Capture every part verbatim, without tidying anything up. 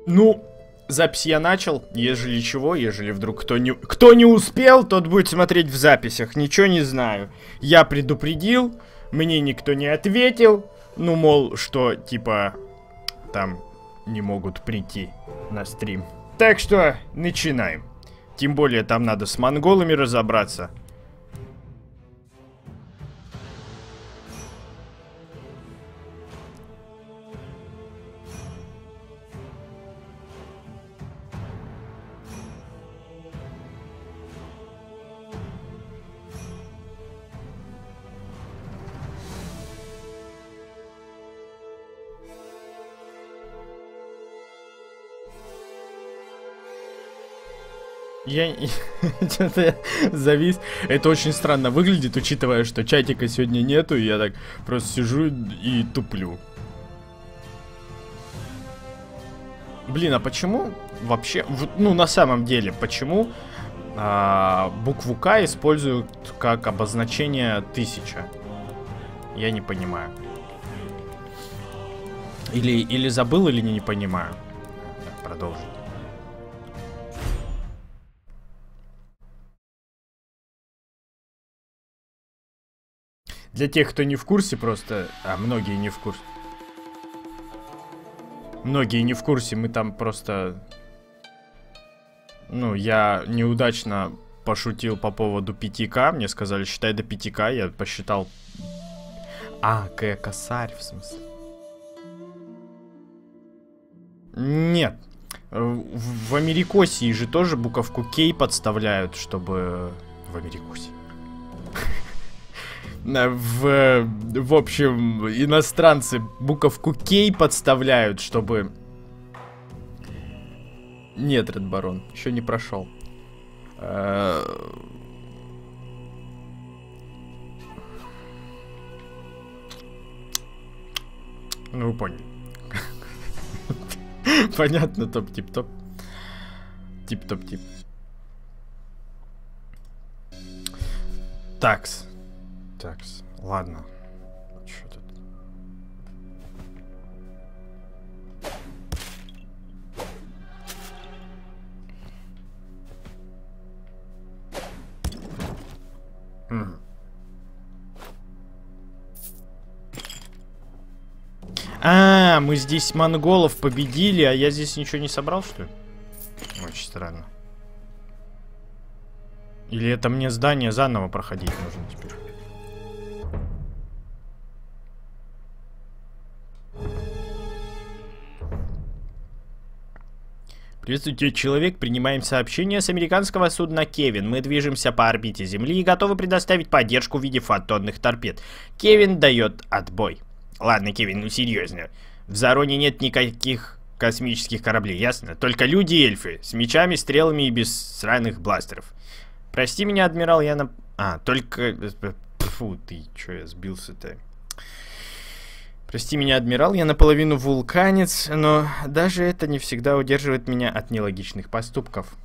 Ну, запись я начал. Ежели чего, ежели вдруг кто не, кто не успел, тот будет смотреть в записях. Ничего не знаю. Я предупредил, мне никто не ответил. Ну, мол, что, типа, там не могут прийти на стрим. Так что, начинаем. Тем более, там надо с монголами разобраться. Я что-то завис. Это очень странно выглядит, учитывая, что чатика сегодня нету, и я так просто сижу и туплю. Блин, а почему вообще, ну на самом деле, почему а, букву К используют как обозначение тысяча? Я не понимаю. Или, или забыл, или не, не понимаю. Продолжим. Для тех, кто не в курсе просто... А, многие не в курсе. Многие не в курсе, мы там просто... Ну, я неудачно пошутил по поводу пяти ка. Мне сказали, считай до пяти ка. Я посчитал... А, К косарь, в смысле. Нет. В, в Америкосии же тоже буковку К подставляют, чтобы... В Америкосии. В, в общем, иностранцы буковку К подставляют, чтобы... Нет, Ред Барон, еще не прошел. Ну, вы поняли. Понятно, топ-тип-топ. Тип-топ-тип. Такс. Такс, ладно. Что тут? М. А, мы здесь монголов победили, а я здесь ничего не собрал, что ли? Очень странно. Или это мне здание заново проходить нужно теперь? Приветствуйте, человек. Принимаем сообщение с американского судна Кевин. Мы движемся по орбите Земли и готовы предоставить поддержку в виде фотонных торпед. Кевин дает отбой. Ладно, Кевин, ну серьезно. В Зароне нет никаких космических кораблей, ясно? Только люди и эльфы. С мечами, стрелами и без сраных бластеров. Прости меня, адмирал, я на... А, только... Фу, ты, чё я сбился-то? Прости меня, адмирал, я наполовину вулканец, но даже это не всегда удерживает меня от нелогичных поступков.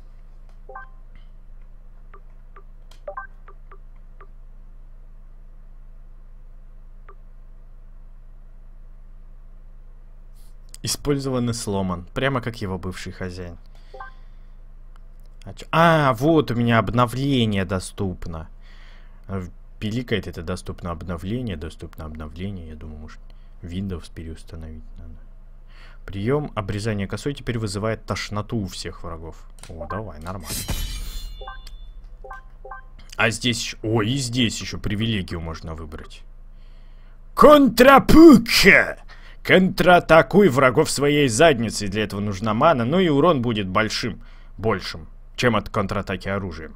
Использован и сломан, прямо как его бывший хозяин. А, чё? А, вот у меня обновление доступно. Пиликает это доступно обновление, доступно обновление. Я думаю, может, Windows переустановить надо. Прием обрезания косой теперь вызывает тошноту у всех врагов. О, давай, нормально. А здесь... Ой, и здесь еще привилегию можно выбрать. Контрапука! Контратакуй врагов своей задницей. Для этого нужна мана, но и урон будет большим. Большим, чем от контратаки оружием.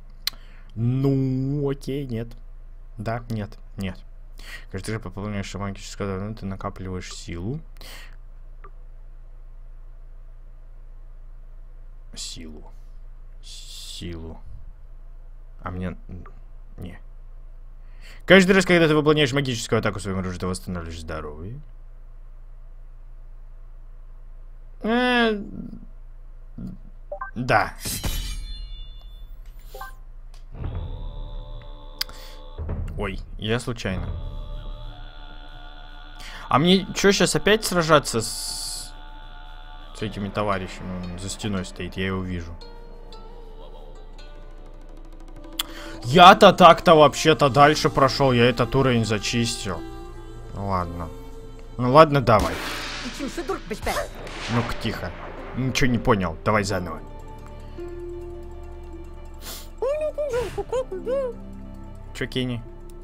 Ну, окей, нет. Да, нет, нет. Каждый раз пополняешь магическое давление, ты накапливаешь силу. Силу. Силу. А мне... Не. Каждый раз, когда ты выполняешь магическую атаку своим оружием, ты восстанавливаешь здоровье. Э, да. Ой, я случайно. А мне что, сейчас опять сражаться с... С этими товарищами. Он за стеной стоит, я его вижу. Я-то так-то вообще-то дальше прошел. Я этот уровень зачистил. Ну ладно. Ну ладно, давай. Ну-ка, тихо. Ничего не понял. Давай заново. Чё, Кенни?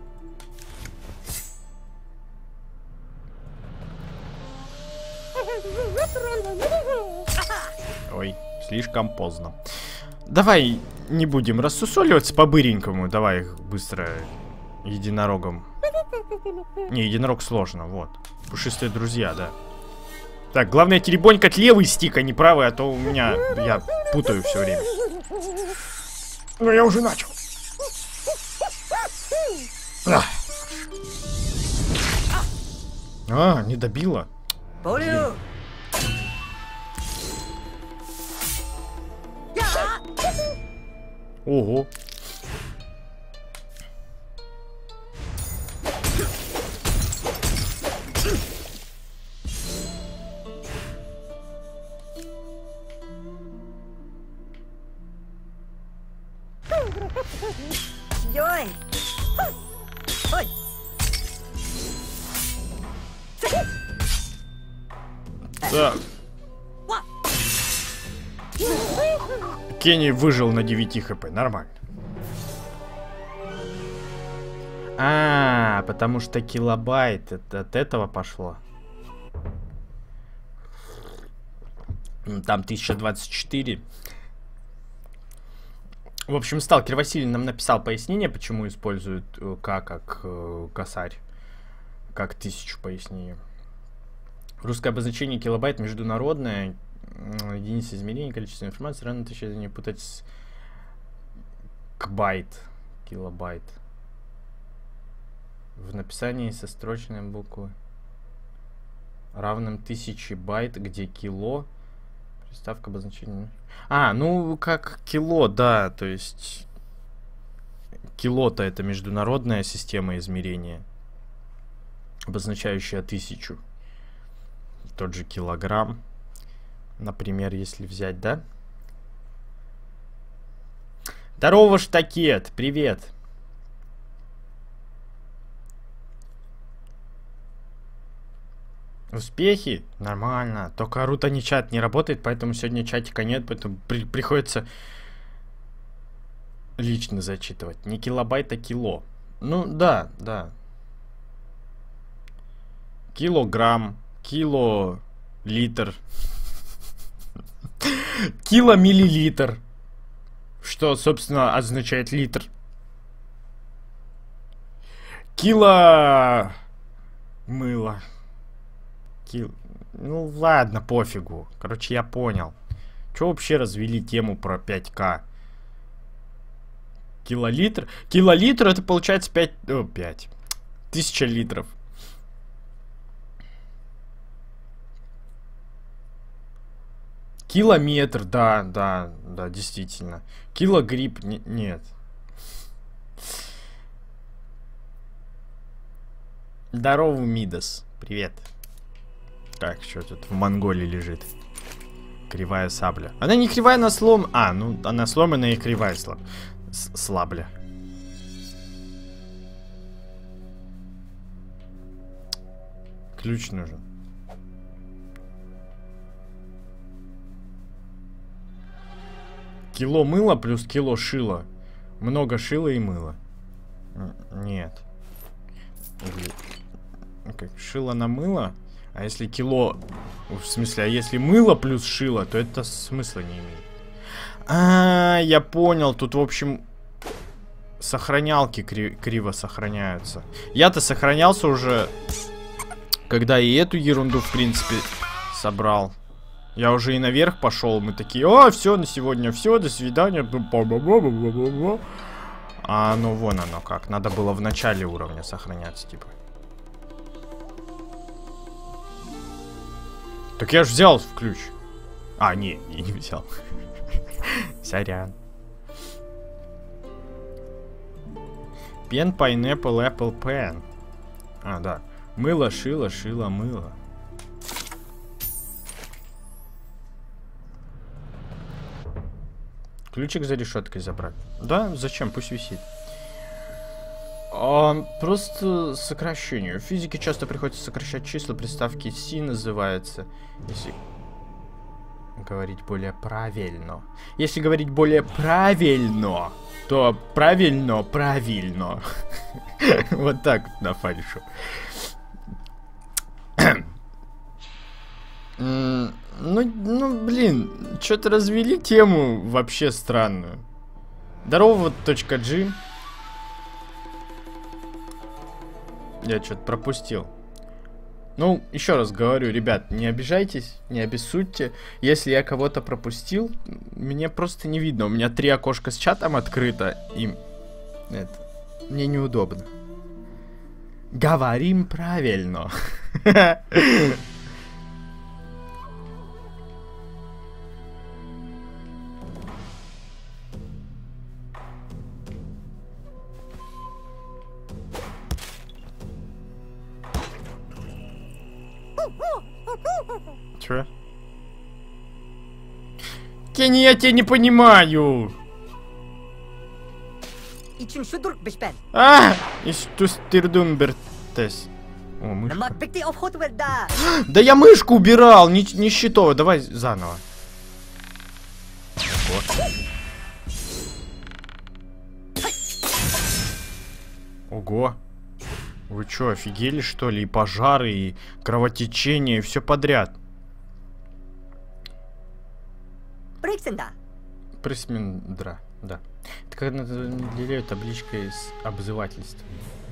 Ой, слишком поздно. Давай не будем рассусоливаться по-быренькому. Давай их быстро единорогом. Не, единорог сложно, вот. Пушистые друзья, да. Так, главное теребонькать левый стик, а не правый, а то у меня... Я путаю все время. Ну, я уже начал. А, а не добила. Блин. Ого. Так. Кенни выжил на девяти хп, нормально. А, потому что килобайт это от этого пошло. Там тысяча двадцать четыре. В общем, Сталкер Василий нам написал пояснение, почему используют К как э, косарь. Как тысячу пояснений. Русское обозначение килобайт международное. Единица измерения, количество информации. Рано тысяча не путать с кбайт. Килобайт. В написании со строчной буквы равным тысяче байт, где кило. Приставка обозначения. А, ну как кило, да, то есть кило-то это международная система измерения, обозначающая тысячу. Тот же килограмм, например, если взять, да? Здорово, Штакет, привет. Успехи? Нормально. Только Рута не чат не работает, поэтому сегодня чатика нет, поэтому при приходится лично зачитывать. Не килобайт, а кило. Ну, да, да. Килограмм, кило, литр. Киломиллилитр. Что, собственно, означает литр. Кило... мыло. Ну ладно, пофигу. Короче, я понял. Че вообще развели тему про пять ка? Килолитр? Килолитр это получается пять... О, пять. Тысяча литров. Километр, да, да, да, действительно. Килогрипп, не, нет. Здорово, Мидас. Привет. Так, что тут в Монголии лежит? Кривая сабля. Она не кривая, она слом... А, ну, она сломанная и кривая слаб... слабля. Ключ нужен. Кило мыла плюс кило шила. Много шила и мыла. Нет. Как, шило на мыло? А если кило... В смысле, а если мыло плюс шило, то это смысла не имеет. А, я понял. Тут, в общем, сохранялки кри криво сохраняются. Я-то сохранялся уже, когда и эту ерунду, в принципе, собрал. Я уже и наверх пошел. Мы такие, о, все, на сегодня все, до свидания. А, ну вон оно как. Надо было в начале уровня сохраняться, типа. Так я ж взял в ключ. А, не, не, не взял. Сорян. Пен, pineapple, apple, pen. А, да. Мыло, шило, шило, мыло. Ключик за решеткой забрать. Да, зачем? Пусть висит. А, просто сокращение. В физике часто приходится сокращать числа. Приставки си называется. Если говорить более правильно. Если говорить более правильно, то правильно, правильно. Вот так на фальшу. Ну, ну, блин, что-то развели тему вообще странную. Здорово, точка G. Я что-то пропустил. Ну, еще раз говорю, ребят, не обижайтесь, не обессудьте. Если я кого-то пропустил, мне просто не видно. У меня три окошка с чатом открыто, и это, мне неудобно. Говорим правильно. Чё? Кенни, я тебя не понимаю. А! Истустирдумбертес. О, мышка. Да я мышку убирал, не, не счетово. Давай заново. Ого. Ого. Вы чё, офигели, что ли? И пожары, и кровотечение, и все подряд. Присмендра, да. Это как наделяют табличкой с обзывательством.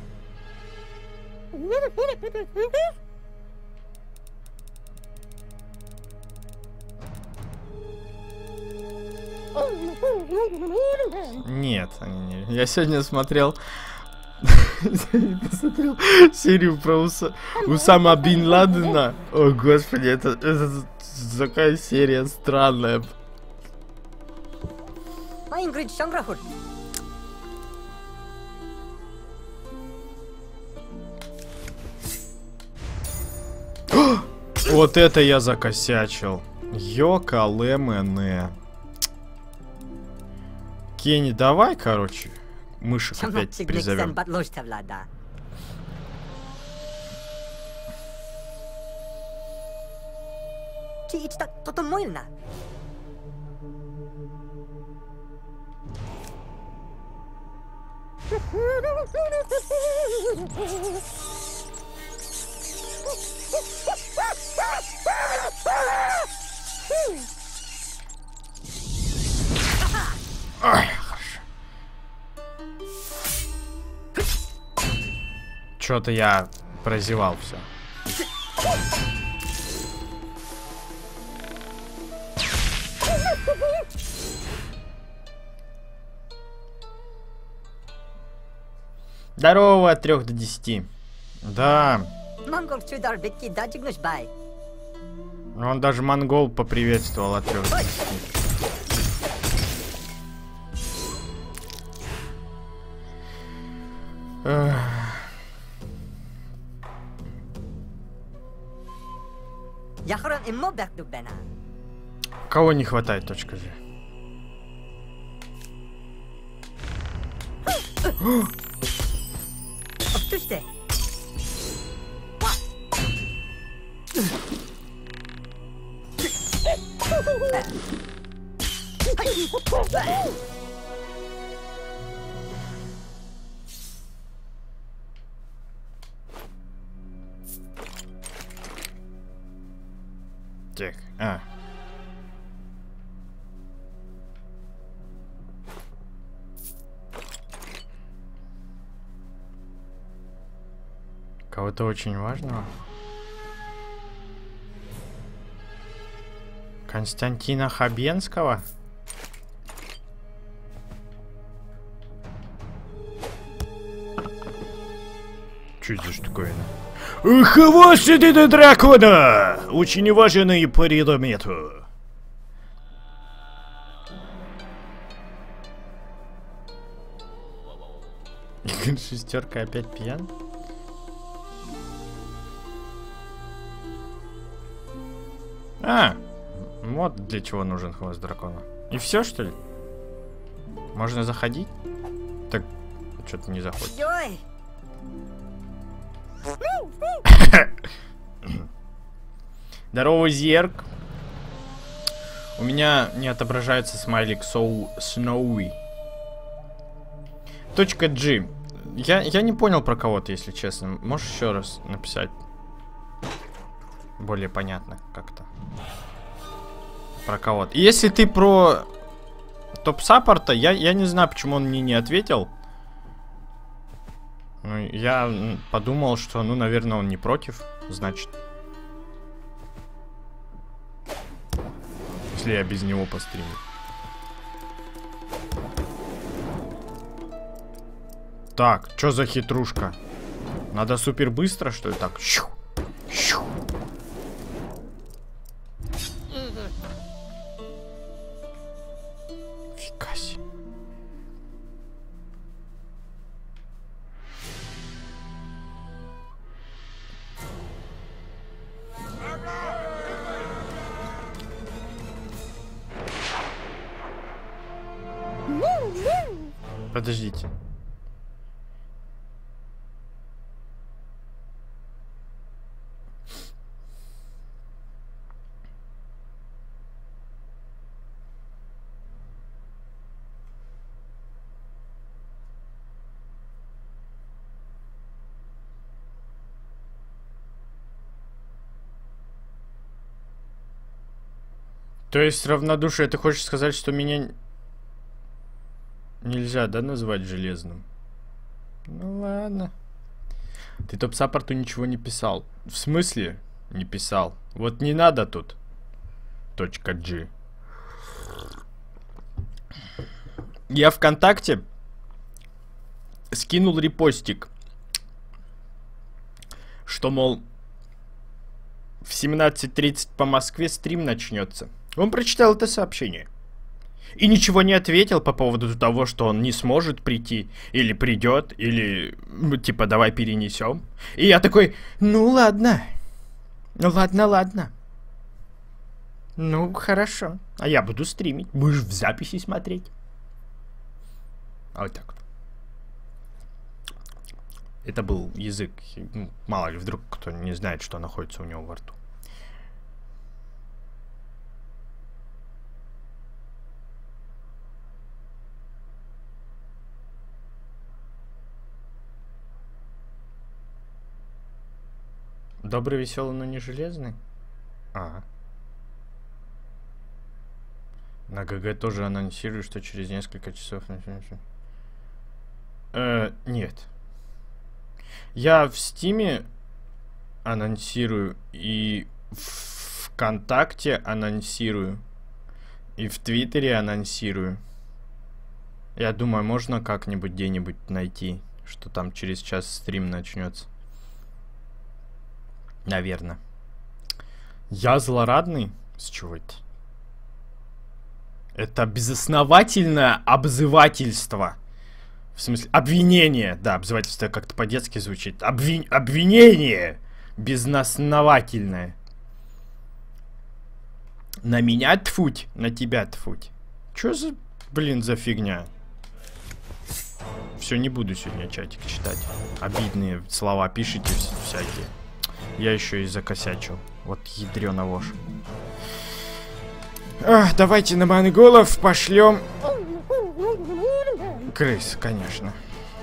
Нет, не... я сегодня смотрел... посмотрел серию про Уса... Усама Бин Ладена. О, господи, это, это такая серия странная. Вот это я закосячил. Йокалемене. Кенни, давай, короче, мышек опять призовем. Ой, хорошо. Чё-то я прозевал все. Здорово, от трех до десяти. Да. Он даже монгол поприветствовал от трех до десяти. Кого не хватает, точка G? Так, а. Кого-то очень важного. Константина Хабенского? Что это ж такое? Хвостит это дракона! Очень важный по предмету. Шестерка опять пьян? А, вот для чего нужен хвост дракона. И все, что ли? Можно заходить? Так, что-то не заходит. Здорово, Зерк. У меня не отображается смайлик So Snowy. Точка G. Я, я не понял про кого-то, если честно. Можешь еще раз написать? Более понятно как-то. Про кого-то. Если ты про топ-саппорта, я, я не знаю, почему он мне не ответил. Ну, я подумал, что, ну, наверное, он не против. Значит. Если я без него постримлю. Так, что за хитрушка? Надо супер быстро, что ли, так? Щу, щу. Фига себе. Подождите. То есть равнодушие, ты хочешь сказать, что меня нельзя, да, назвать железным? Ну ладно. Ты топ-саппорту ничего не писал. В смысле не писал? Вот не надо тут. Точка G. Я ВКонтакте скинул репостик, что, мол, в семнадцать тридцать по Москве стрим начнется. Он прочитал это сообщение. И ничего не ответил по поводу того, что он не сможет прийти. Или придет, или типа давай перенесем. И я такой, ну ладно. Ну ладно, ладно. Ну хорошо. А я буду стримить. Будешь в записи смотреть. А вот так вот. Это был язык. Мало ли, вдруг кто не знает, что находится у него во рту. Добрый, веселый, но не железный? А. На ГГ тоже анонсирую, что через несколько часов... Э, нет. Я в Стиме анонсирую, и в ВКонтакте анонсирую, и в Твиттере анонсирую. Я думаю, можно как-нибудь где-нибудь найти, что там через час стрим начнется. Наверное. Я злорадный? С чего это? Это безосновательное обзывательство. В смысле, обвинение. Да, обзывательство как-то по-детски звучит. Обвин... Обвинение безосновательное. На меня тфуть, на тебя тфуть. Чё за, блин, за фигня? Все, не буду сегодня чатик читать. Обидные слова пишите всякие. Я еще и закосячил. Вот ядрёна вошь. Ах, давайте на монголов пошлем. Крыс, конечно.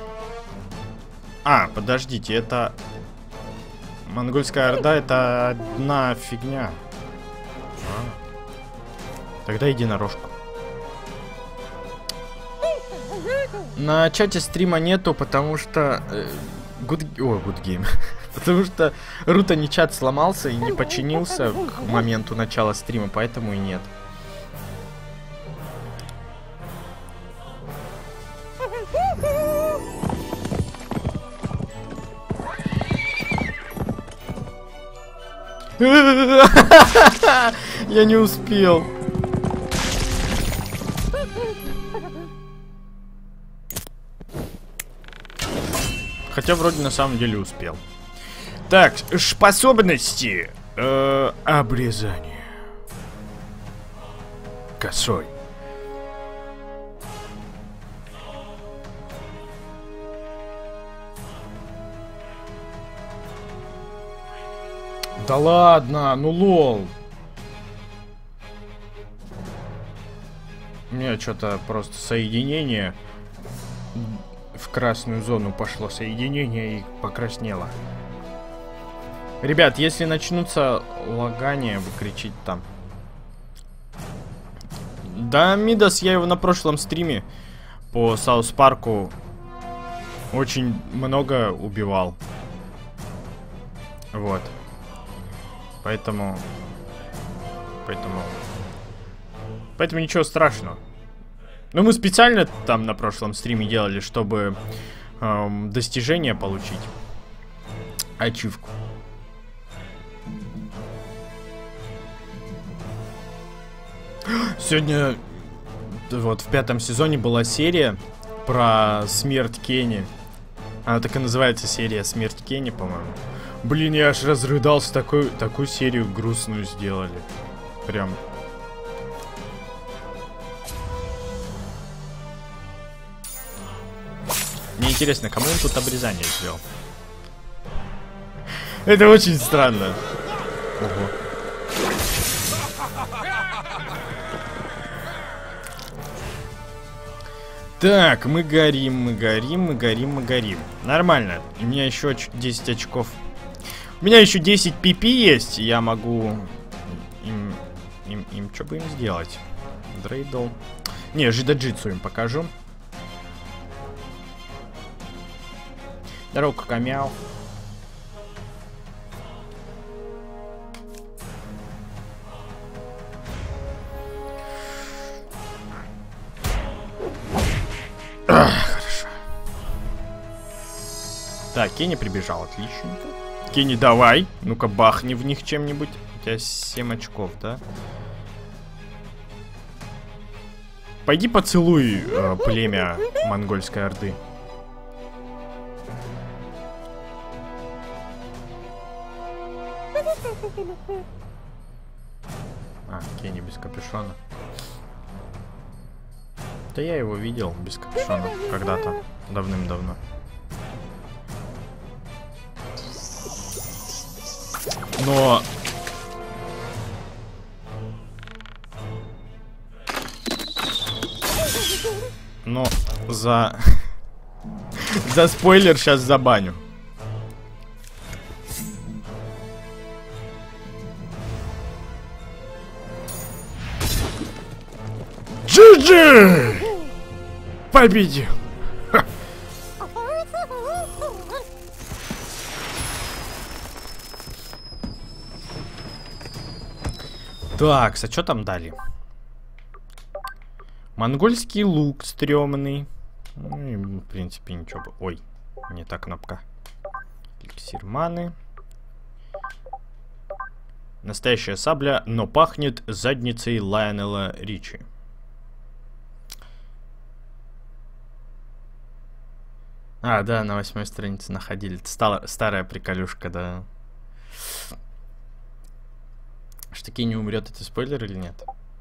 А, подождите, это... Монгольская орда, это одна фигня. А. Тогда единорожку. На чате стрима нету, потому что... Э, good... О, good game. Потому что Рутани чат сломался и не починился к моменту начала стрима, поэтому и нет. Я не успел. Хотя вроде на самом деле успел. Так, способности. Э, обрезание. Косой. Да ладно, ну лол. У меня что-то просто соединение в красную зону пошло. Соединение и покраснело. Ребят, если начнутся лагания, вы кричите там. Да, Мидас, я его на прошлом стриме по Саус Парку очень много убивал. Вот. Поэтому... Поэтому... Поэтому ничего страшного. Но мы специально там на прошлом стриме делали, чтобы эм, достижение получить. Ачивку. Сегодня вот в пятом сезоне была серия про смерть Кенни. Она так и называется, серия «Смерть Кенни», по-моему. Блин, я аж разрыдался, такую, такую серию грустную сделали. Прям. Мне интересно, кому он тут обрезание сделал? Это очень странно. Ого. Так, мы горим, мы горим, мы горим, мы горим. Нормально. У меня еще десять очков. У меня еще десять пи пи есть. Я могу им, им, им что бы им сделать? Дрейдл. Не, жидаджитсу им покажу. Здорово, Камяу. Хорошо. Так, Кенни прибежал, отличненько. Кенни, давай. Ну-ка, бахни в них чем-нибудь. У тебя семь очков, да? Пойди поцелуй э, племя монгольской орды. А, Кенни без капюшона. Да я его видел без капюшона когда-то, давным-давно. Но... Но за... за спойлер сейчас забаню. джи-джи! Победил! Ха. Так, а что там дали? Монгольский лук стрёмный. Ну, и, в принципе, ничего. Ой, не та кнопка. Эликсир маны. Настоящая сабля, но пахнет задницей Лайонела Ричи. А, да, на восьмой странице находили. Это стала, старая приколюшка, да. Что Кенни умрет, это спойлер или нет?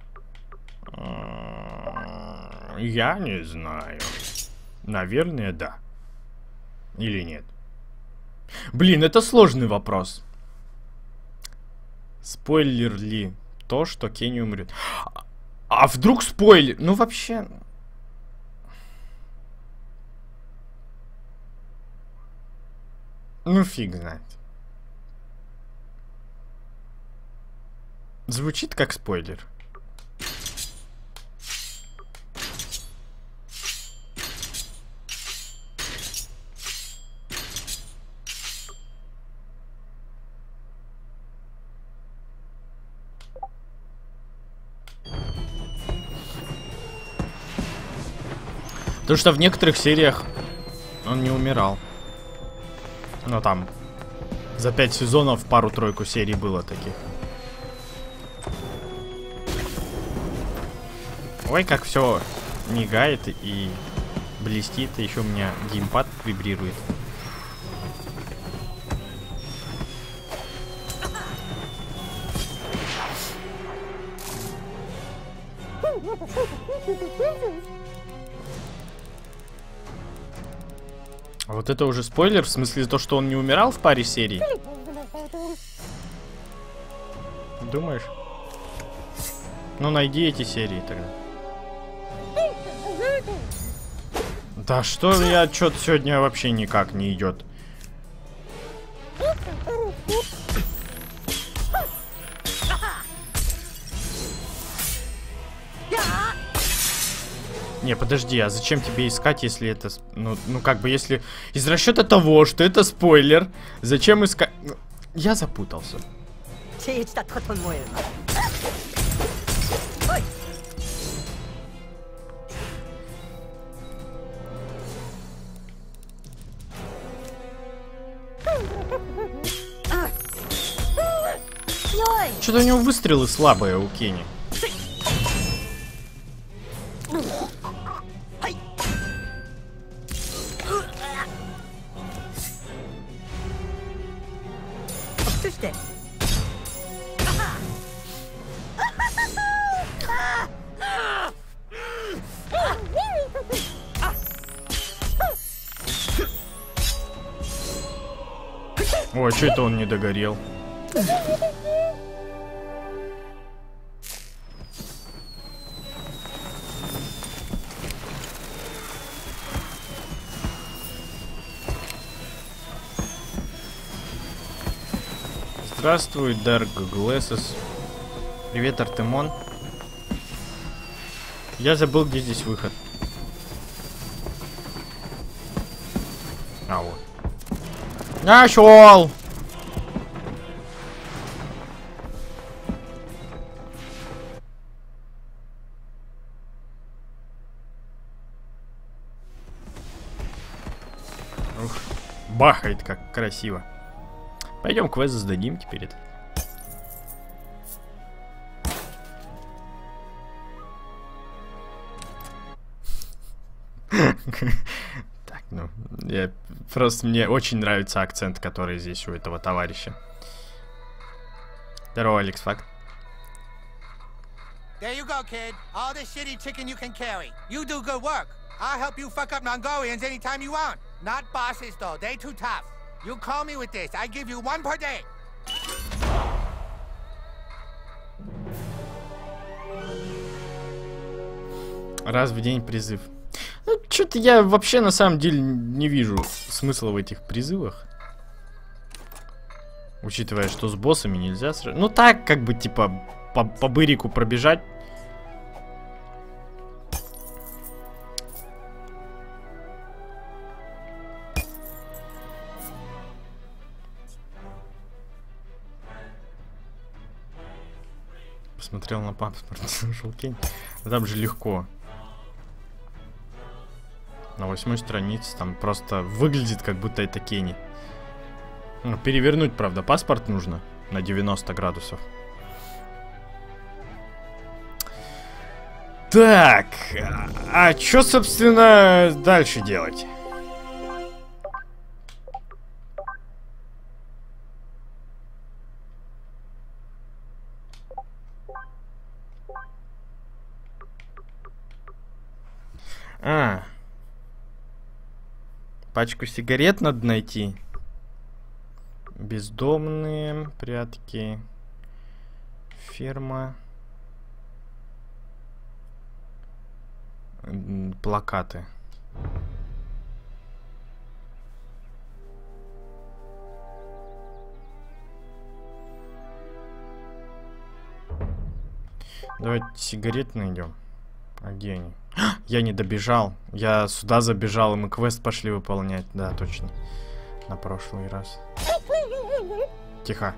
Я не знаю. Наверное, да. Или нет. Блин, это сложный вопрос. Спойлер ли то, что Кенни умрет? А вдруг спойлер? Ну вообще... Ну фиг знает. Звучит как спойлер. Потому что в некоторых сериях он не умирал. Ну там за пять сезонов пару-тройку серий было таких. Ой, как все мигает и блестит, и еще у меня геймпад вибрирует. А вот это уже спойлер, в смысле то, что он не умирал в паре серий? Думаешь? Ну, найди эти серии тогда. Да что у меня отчет сегодня вообще никак не идет. Не, подожди, а зачем тебе искать, если это... Ну, ну как бы, если... Из расчета того, что это спойлер, зачем искать... Я запутался. Что-то у него выстрелы слабые у Кенни. Ой, что это он не догорел? Здравствуй, Dark Glasses. Привет, Артемон. Я забыл, где здесь выход. А, вот. Нашел! Ух, бахает как красиво. Пойдем квест сдадим теперь это. Так, ну, я просто мне очень нравится акцент, который здесь у этого товарища. Здорово, Алекс Факт. There you go, kid. All the shitty chicken you can carry. You do good work. I'll help you fuck up Mongolians anytime you want. Not bosses though, they too tough. You call me with this, I give you one per day. Раз в день призыв. Ну, что-то я вообще на самом деле не вижу смысла в этих призывах. Учитывая, что с боссами нельзя сражаться. Ну так, как бы, типа, по, по бырику пробежать. Посмотрел на паспорт, нашел Кенни. Там же легко. На восьмой странице там просто выглядит, как будто это Кенни. Ну, перевернуть, правда, паспорт нужно на девяносто градусов. Так, а, а что, собственно, дальше делать? А, пачку сигарет надо найти. Бездомные, прятки, ферма, плакаты. Давайте сигарет найдем. А где они? Я не добежал. Я сюда забежал, и мы квест пошли выполнять. Да, точно. На прошлый раз. Тихо.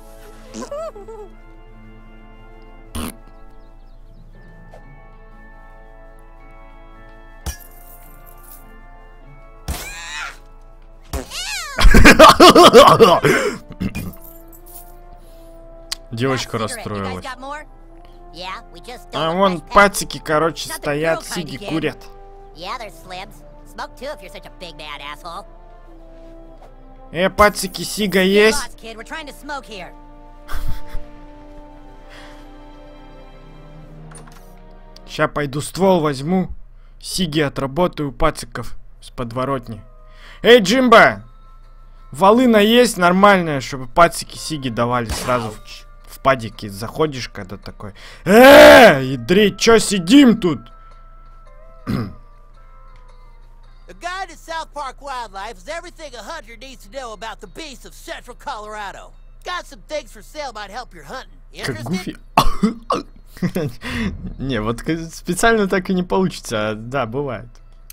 Девочка расстроилась. А вон пацики, короче, стоят, сиги курят. Э, пацики, сига есть? Ща пойду ствол возьму, сиги отработаю пациков с подворотни. Эй, Джимба! Волына есть нормальная, чтобы пацики сиги давали сразу в, В падике заходишь, когда такой... Эээ, ядрить, чё сидим тут? The guide at South Park Wildlife is everything a hunter needs to know about the beasts of Central Colorado. Got some things for sale might help your hunting. Как Гуфи. Не, вот специально так и не получится. Да, бывает.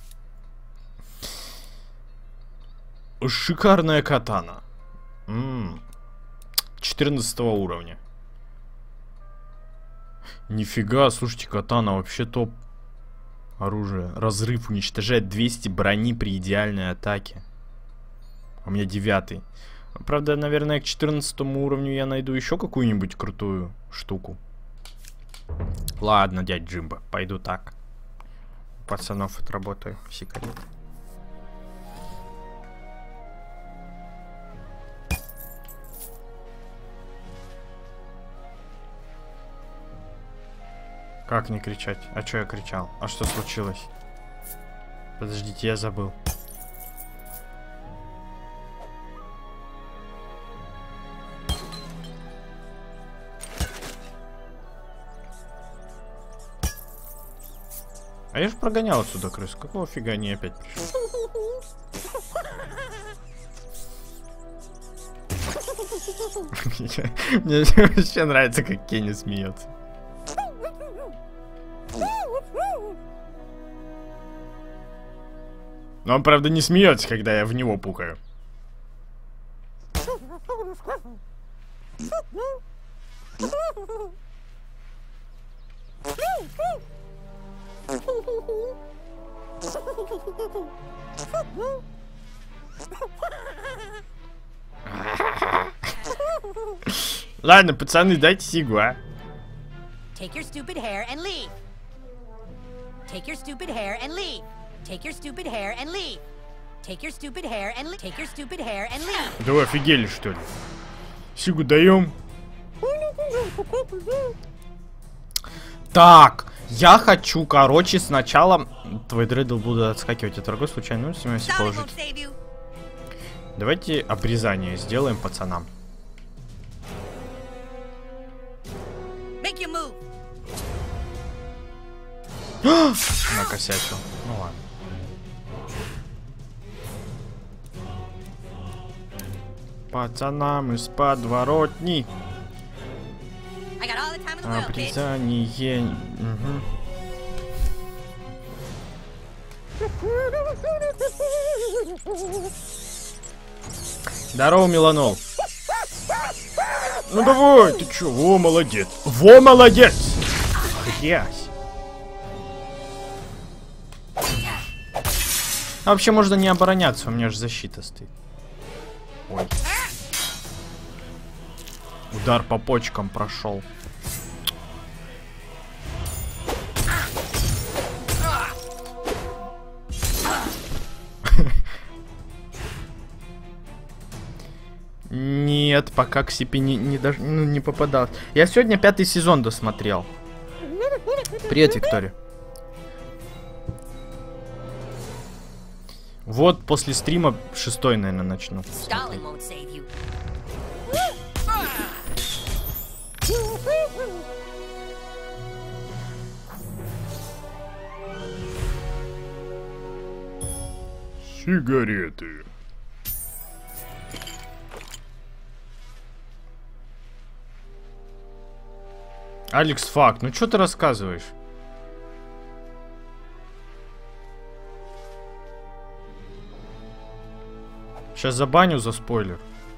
Шикарная катана. четырнадцатого уровня. Нифига, слушайте, катана вообще топ. Оружие. Разрыв уничтожает двести брони при идеальной атаке. У меня девятый. Правда, наверное, к четырнадцатому уровню я найду еще какую-нибудь крутую штуку. Ладно, дядь Джимбо, пойду так. У пацанов отработаю сигареты. Как не кричать? А что я кричал? А что случилось? Подождите, я забыл. А я же прогонял отсюда крыс. Какого фига они опять пришли? Мне вообще нравится, как Кенни смеется. Но он, правда, не смеется, когда я в него пукаю. Ладно, пацаны, дайте сигу, а? Take your stupid hair and leave. Take your stupid hair and leave. Take your stupid hair and leave. Take your stupid hair and leave. Take your stupid hair and leave. Да вы офигели, что ли? Сигу даем. Так, я хочу, короче, сначала... Твой дредл буду отскакивать от врагов случайно, ну, если положить. Давайте обрезание сделаем пацанам. Накосячил. Ну ладно. Пацанам из подворотни. Обрезание. Угу. Здорово, Меланол. Ну давай, ты чё? Во, молодец. Во, молодец. Грязь. А вообще можно не обороняться, у меня же защита стоит. Ой. Удар по почкам прошел. Нет, пока к себе не, не, даже, ну, не попадал. Я сегодня пятый сезон досмотрел. Привет, Виктория. Вот после стрима шестой, наверное, начну. Сигареты. Алекс Факт, ну что ты рассказываешь? Сейчас забаню за спойлер.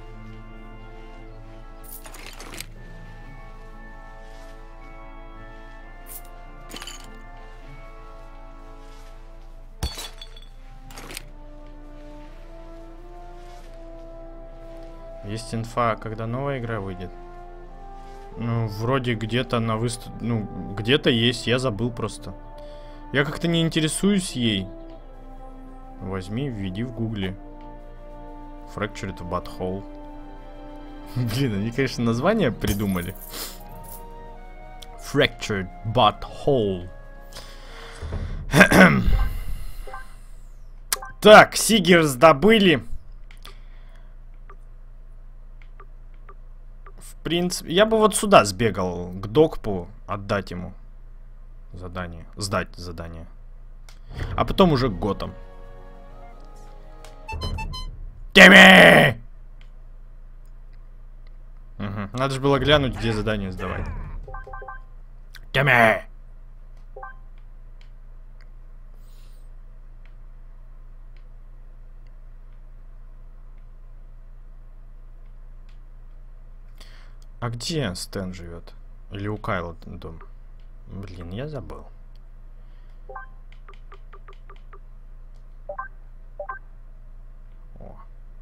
Есть инфа, когда новая игра выйдет. Ну, вроде где-то на выставке... Ну, где-то есть, я забыл просто. Я как-то не интересуюсь ей. Возьми, введи в гугле. Fractured Butthole. Блин, они, конечно, название придумали. Fractured Butthole. Так, Сигерс добыли. В принципе, я бы вот сюда сбегал, к Докпу, отдать ему задание, сдать задание. А потом уже к Готам. Тимми! Угу. Надо же было глянуть, где задание сдавать. Тимми! А где Стэн живет? Или у Кайла дом? Блин, я забыл. О.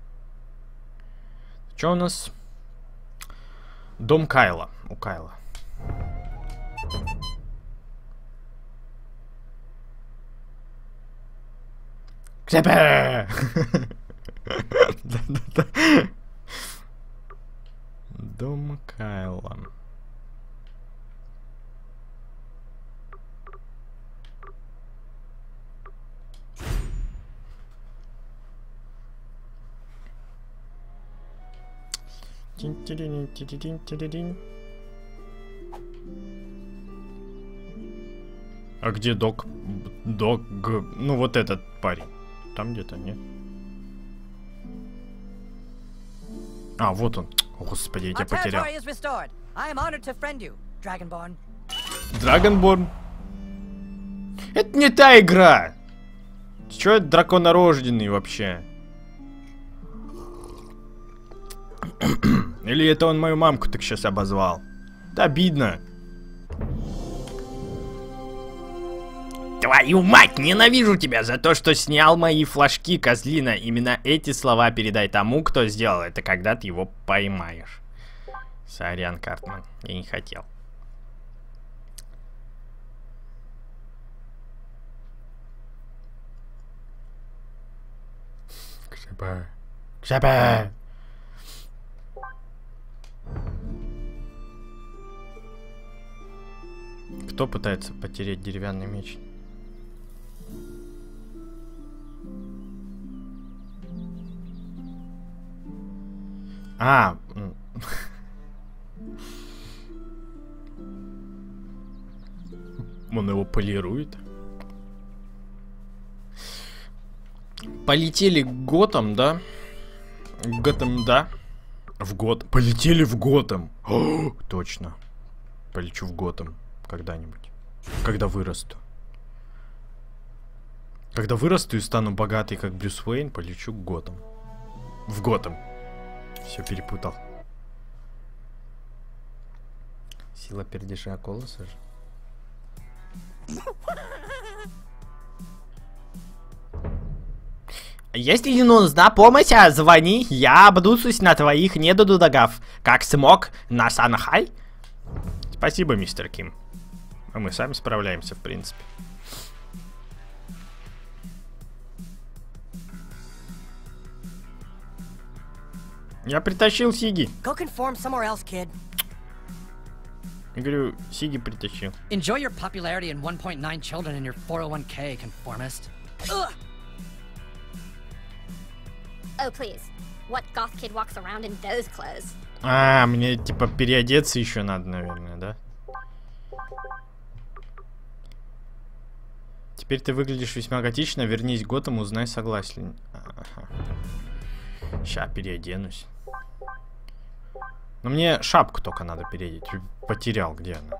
Что у нас? Дом Кайла. У Кайла. К себе! Дом Кайла. А где Док? Док... Ну вот этот парень. Там где-то, нет? А, вот он. О, господи, я тебя потерял. Драгонборн? Это не та игра! Чё это драконорожденный вообще? Или это он мою мамку так сейчас обозвал? Да обидно. Твою мать, ненавижу тебя за то, что снял мои флажки, козлина. Именно эти слова передай тому, кто сделал это, когда ты его поймаешь. Сорян, Картман, я не хотел. Кшаба. Кшаба. Кто пытается потерять деревянный меч? А, он его полирует. Полетели к Готам, да? Готэм, да? В Гот. Полетели в Готэм. О, точно. Полечу в Готэм когда-нибудь. Когда вырасту. Когда вырасту и стану богатый, как Брюс Уэйн, полечу к Готэм. В Готэм. Все перепутал. Сила пердежа колоса же. Если не нужна помощь, звони. Я обдусусь на твоих недодудагав. Как смог на Санхай. Спасибо, мистер Ким. А мы сами справляемся, в принципе. Я притащил Сиги. Я говорю, Сиги притащил. Enjoy your popularity and one point nine children in your four oh one K, conformist. Ugh. Oh, please. What goth kid walks around in those clothes? А, мне типа переодеться еще надо, наверное, да? Теперь ты выглядишь весьма готично. Вернись к Готэм, узнай, согласен. Ага. Ща переоденусь. Но мне шапку только надо переодеть. Потерял, где она?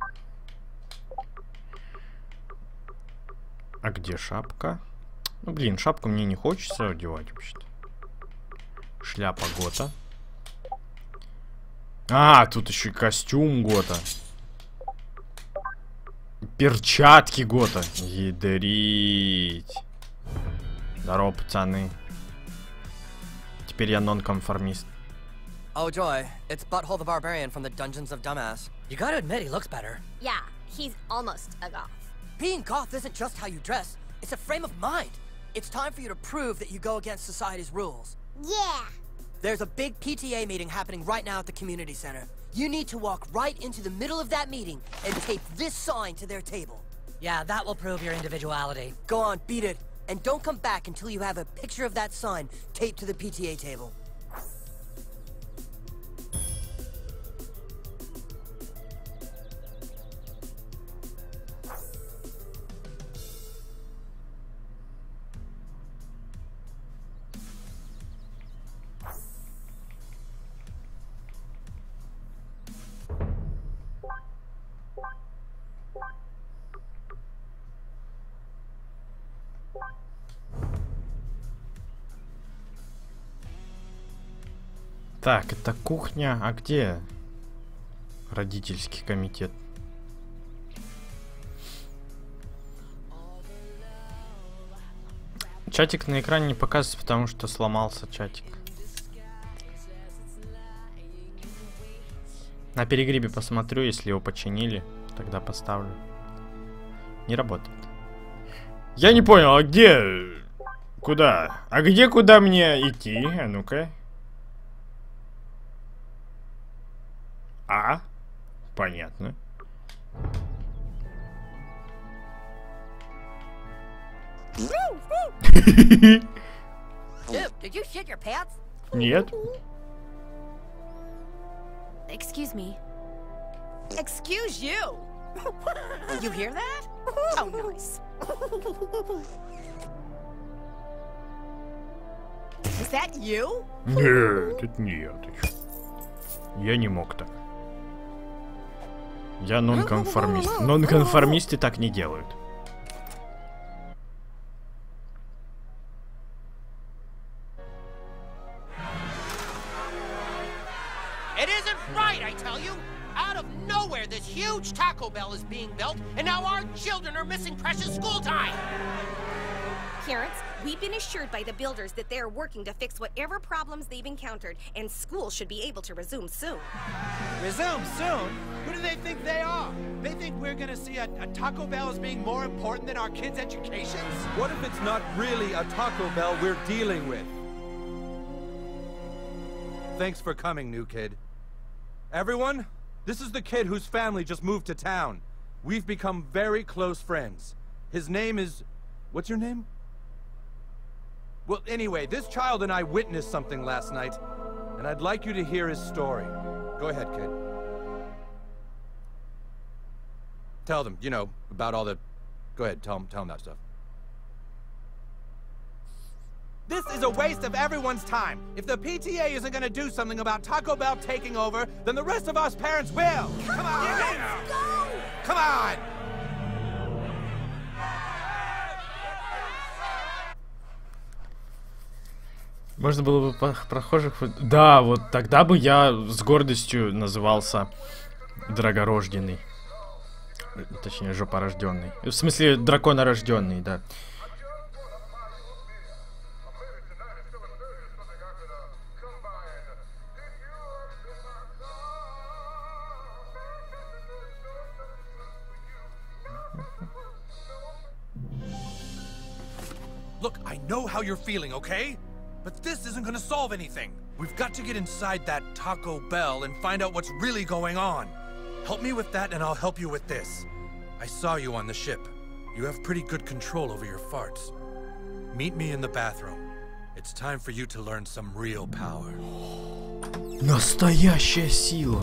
А где шапка? Ну, блин, шапку мне не хочется одевать вообще-то. Шляпа Гота. А, тут еще и костюм Гота. Перчатки Гота. Ядрить. Здорово, пацаны. Теперь я нонконформист. Oh joy, it's Butthole the Barbarian from the Dungeons of Dumbass. You gotta admit, he looks better. Yeah, he's almost a goth. Being goth isn't just how you dress, it's a frame of mind. It's time for you to prove that you go against society's rules. Yeah. There's a big P T A meeting happening right now at the community center. You need to walk right into the middle of that meeting and tape this sign to their table. Yeah, that will prove your individuality. Go on, beat it. And don't come back until you have a picture of that sign taped to the P T A table. Так, это кухня. А где родительский комитет? Чатик на экране не показывается, потому что сломался чатик. На перегребе посмотрю, если его починили, тогда поставлю. Не работает. Я не понял, а где... Куда? А где куда мне идти? А ну-ка. А? Понятно. Dude, did you shit your pants? Нет. Excuse me. Excuse you. You hear that? Oh, nice. Is that you? Нет, это не я. Ты чё? Я не мог так. Я нонконформист. Нонконформисты так не делают. It isn't right, I tell you! Out of nowhere, this huge Taco Bell is being built, and now our children are missing precious school time! Parents, we've been assured by the builders that they are working to fix whatever problems they've encountered, and school should be able to resume soon. Resume soon? Who do they think they are? They think we're gonna see a, a Taco Bell as being more important than our kids' educations? What if it's not really a Taco Bell we're dealing with? Thanks for coming, new kid. Everyone, this is the kid whose family just moved to town. We've become very close friends. His name is... What's your name? Well, anyway, this child and I witnessed something last night, and I'd like you to hear his story. Go ahead, kid. Tell them, you know, about all the... Go ahead, tell them, tell them that stuff. This is a waste of everyone's time. If the P T A isn't gonna do something about Taco Bell taking over, then the rest of us parents will. Come on! Yeah. Go! Come on! Можно было бы прохожих... Да, вот тогда бы я с гордостью назывался драгорожденный. Точнее, жопорожденный. В смысле, драконорожденный, да. Look, I know how you're feeling, okay? But this isn't gonna solve anything. We've got to get inside that Taco Bell and find out what's really going on. Help me with that and I'll help you with this. I saw you on the ship. You have pretty good control over your farts. Meet me in the bathroom. It's time for you to learn some real power. Настоящая сила.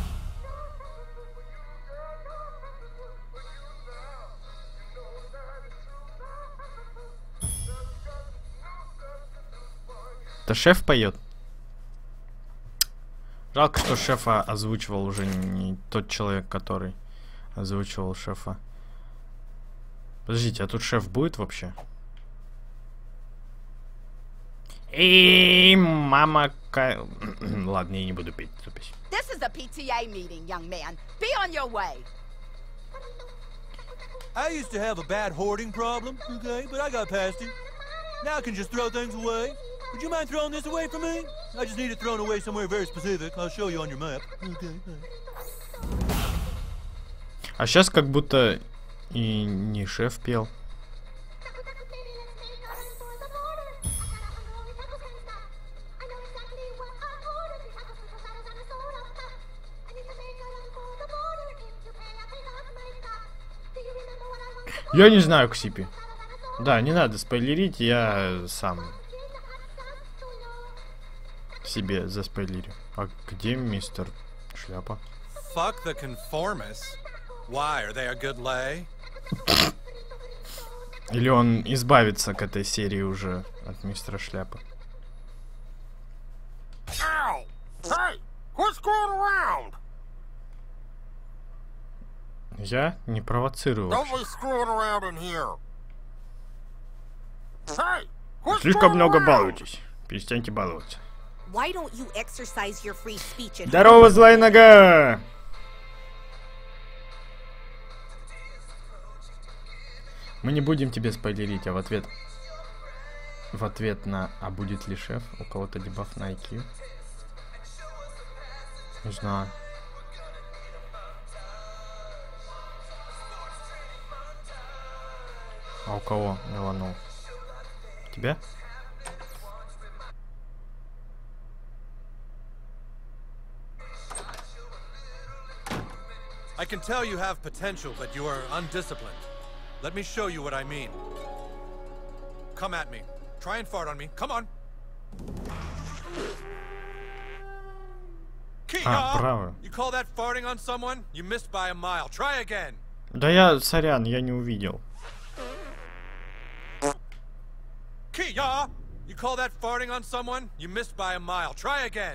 Это шеф поет. Жалко, что шефа озвучивал уже не тот человек, который озвучивал шефа. Подождите, а тут шеф будет вообще? И мама... Ладно, я не буду петь эту песню. This is a P T A meeting, young man. Be on your way. I used to have a bad hoarding problem, okay, but I got past it. Now I can just throw things away. Would you mind throwing this away for me? I just need it thrown away somewhere very specific. I'll show you on your map. Okay. А сейчас как будто и не шеф пел. Я не знаю, Ксипи. Да, не надо спойлерить, я сам себе заспойлерю. А где мистер Шляпа? Fuck the conformists. Why? Are they a good lay? Или он избавится к этой серии уже от мистера Шляпы? Ow! Hey! What's going around? Я не провоцирую. Don't be screwing around in here. Hey! What's Слишком going много around? балуетесь. Перестаньте баловаться. Why don't you exercise your free speech at home? Здорово, злая нога! Мы не будем тебе спойлерить, а в ответ... В ответ на «А будет ли шеф?» у кого-то дебаф на ай кью? Не знаю. А у кого меланул? Тебя? I can tell you have potential, but you are undisciplined. Let me show you what I mean. Come at me. Try and fart on me. Come on. А, право. You call that farting on someone? You missed by a mile. Try again. Да я, сорян, я не увидел. Kia! You call that farting on someone? You missed by a mile. Try again.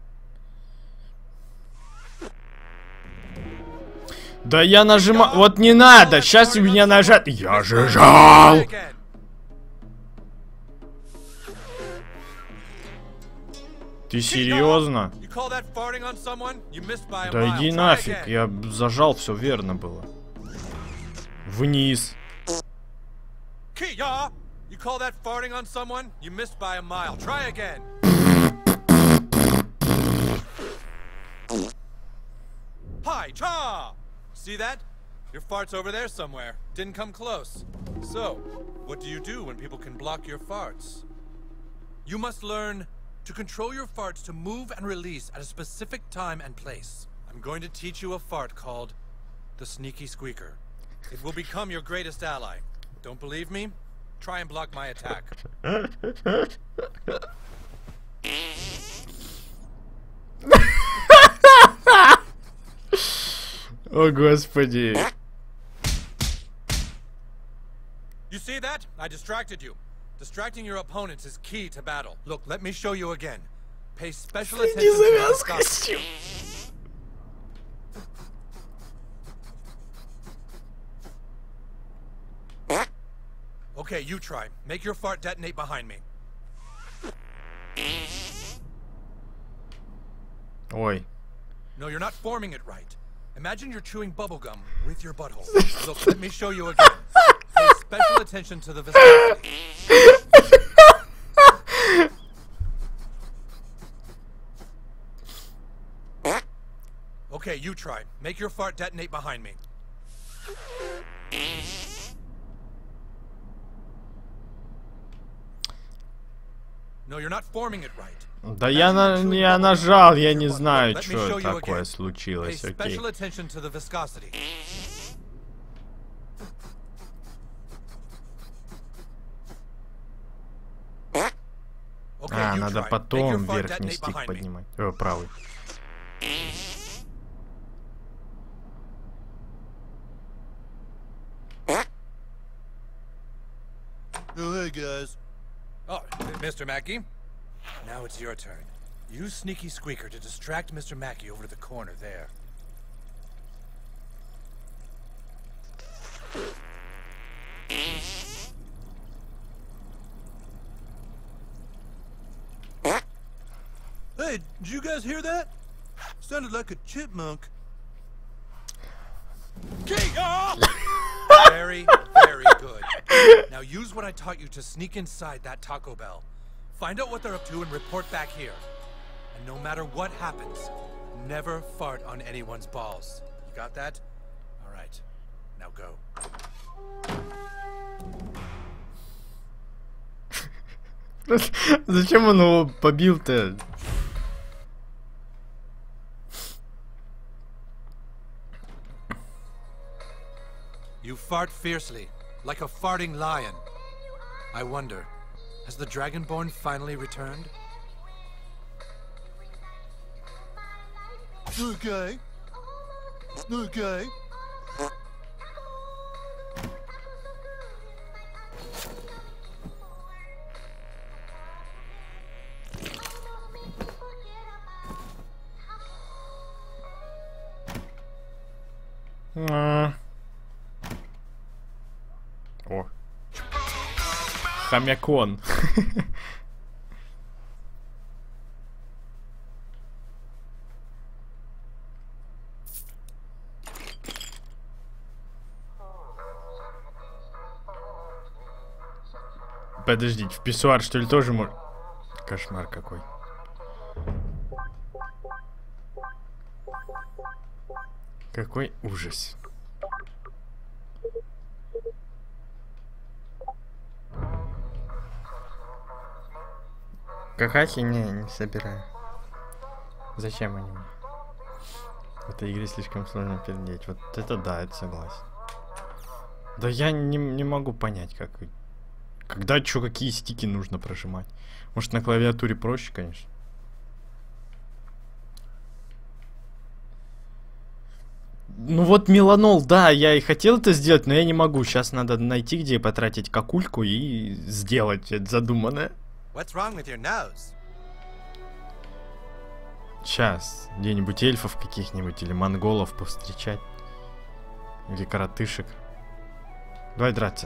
Да я нажимаю... Вот не надо! Сейчас у меня нажать... Я же жал! Ты серьезно? Да иди нафиг, я зажал, все верно было. Вниз. See that? Your fart's over there somewhere. Didn't come close. So, what do you do when people can block your farts? You must learn to control your farts to move and release at a specific time and place. I'm going to teach you a fart called the Sneaky Squeaker. It will become your greatest ally. Don't believe me? Try and block my attack. О, господи. You see that? I distracted you. Distracting your opponents is key to battle. Look, let me show you again. Pay special attention to the Okay, you try. Make your fart detonate behind me. Ой. No, you're not forming it right. Imagine you're chewing bubblegum with your butthole. Look, let me show you again. Pay special attention to the viscosity. Okay, you try. Make your fart detonate behind me. No, you're not forming it right. Да я, на, я нажал, я не знаю, что такое случилось, окей. А, надо потом верхний стик поднимать. О, правый. Oh, hey guys. Oh, Mister Mackey. Now it's your turn. Use Sneaky Squeaker to distract Mister Mackey over to the corner there. Hey, did you guys hear that? Sounded like a chipmunk. Very, very good. Now use what I taught you to sneak inside that Taco Bell. Find out what they're up to and report back here. And no matter what happens, never fart on anyone's balls. You got that? All right. Now go. Зачем он его побил-то? You fart fiercely, like a farting lion. I wonder, has the Dragonborn finally returned? Okay. Okay. А. О. Хомякон. Подождите, в писсуар что ли тоже можно? Кошмар какой. Какой ужас. Какахи не, не собираю. Зачем они мне? В этой игре слишком сложно пердеть. Вот это да, это согласен. Да я не, не могу понять, как... Когда что, какие стики нужно прожимать. Может, на клавиатуре проще, конечно. Ну вот меланол, да, я и хотел это сделать, но я не могу. Сейчас надо найти, где потратить какульку и сделать это задуманное. What's wrong with your nose? Сейчас где-нибудь эльфов каких-нибудь или монголов повстречать. Или коротышек. Давай драться.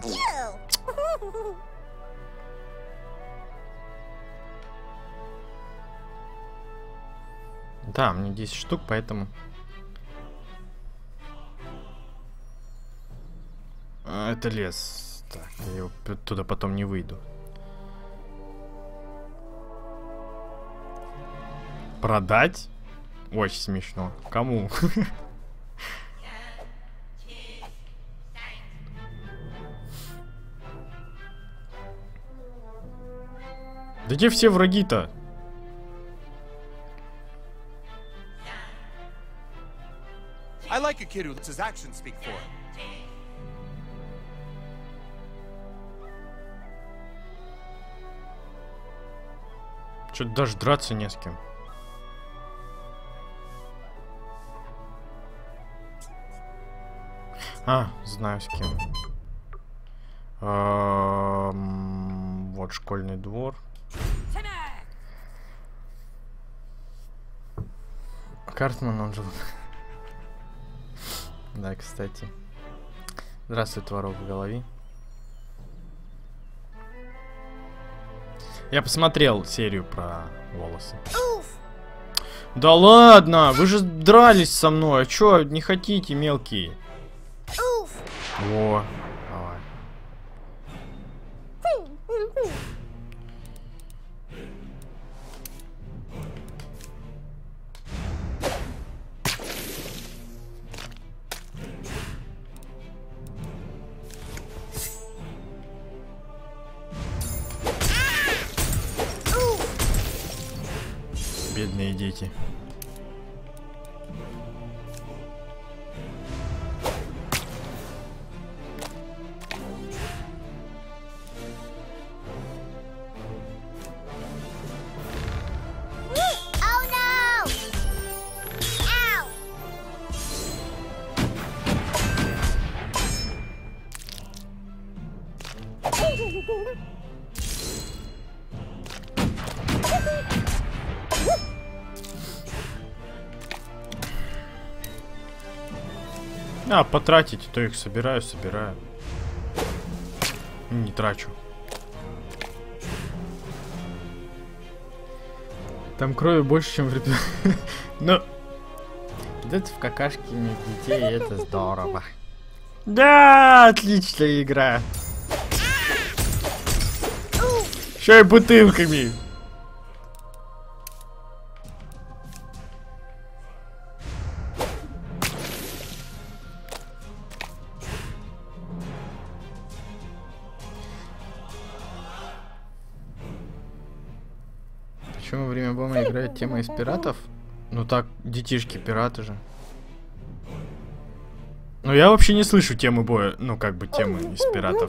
Да, мне десять штук, поэтому... А, это лес. Так, я туда потом не выйду. Продать? Очень смешно. Кому? Да где все враги-то? I like a kid who lets his actions speak for him. Что-то даже драться не с кем. А, знаю с кем. Эм, вот школьный двор. Картман, он же... Да, кстати. Здравствуй, творог в голове. Я посмотрел серию про волосы. Да ладно, вы же дрались со мной. А чё, не хотите, мелкие? Во, давай. Бедные дети. А, потратить, то их собираю, собираю. Не трачу. Там крови больше, чем в ритуале. Но... Это в какашке иметь детей, это здорово. Да, отличная игра. Еще и бутылками. Почему во время бома играет тема из пиратов? Ну так, детишки, пираты же. Ну я вообще не слышу темы боя, ну как бы темы из пиратов.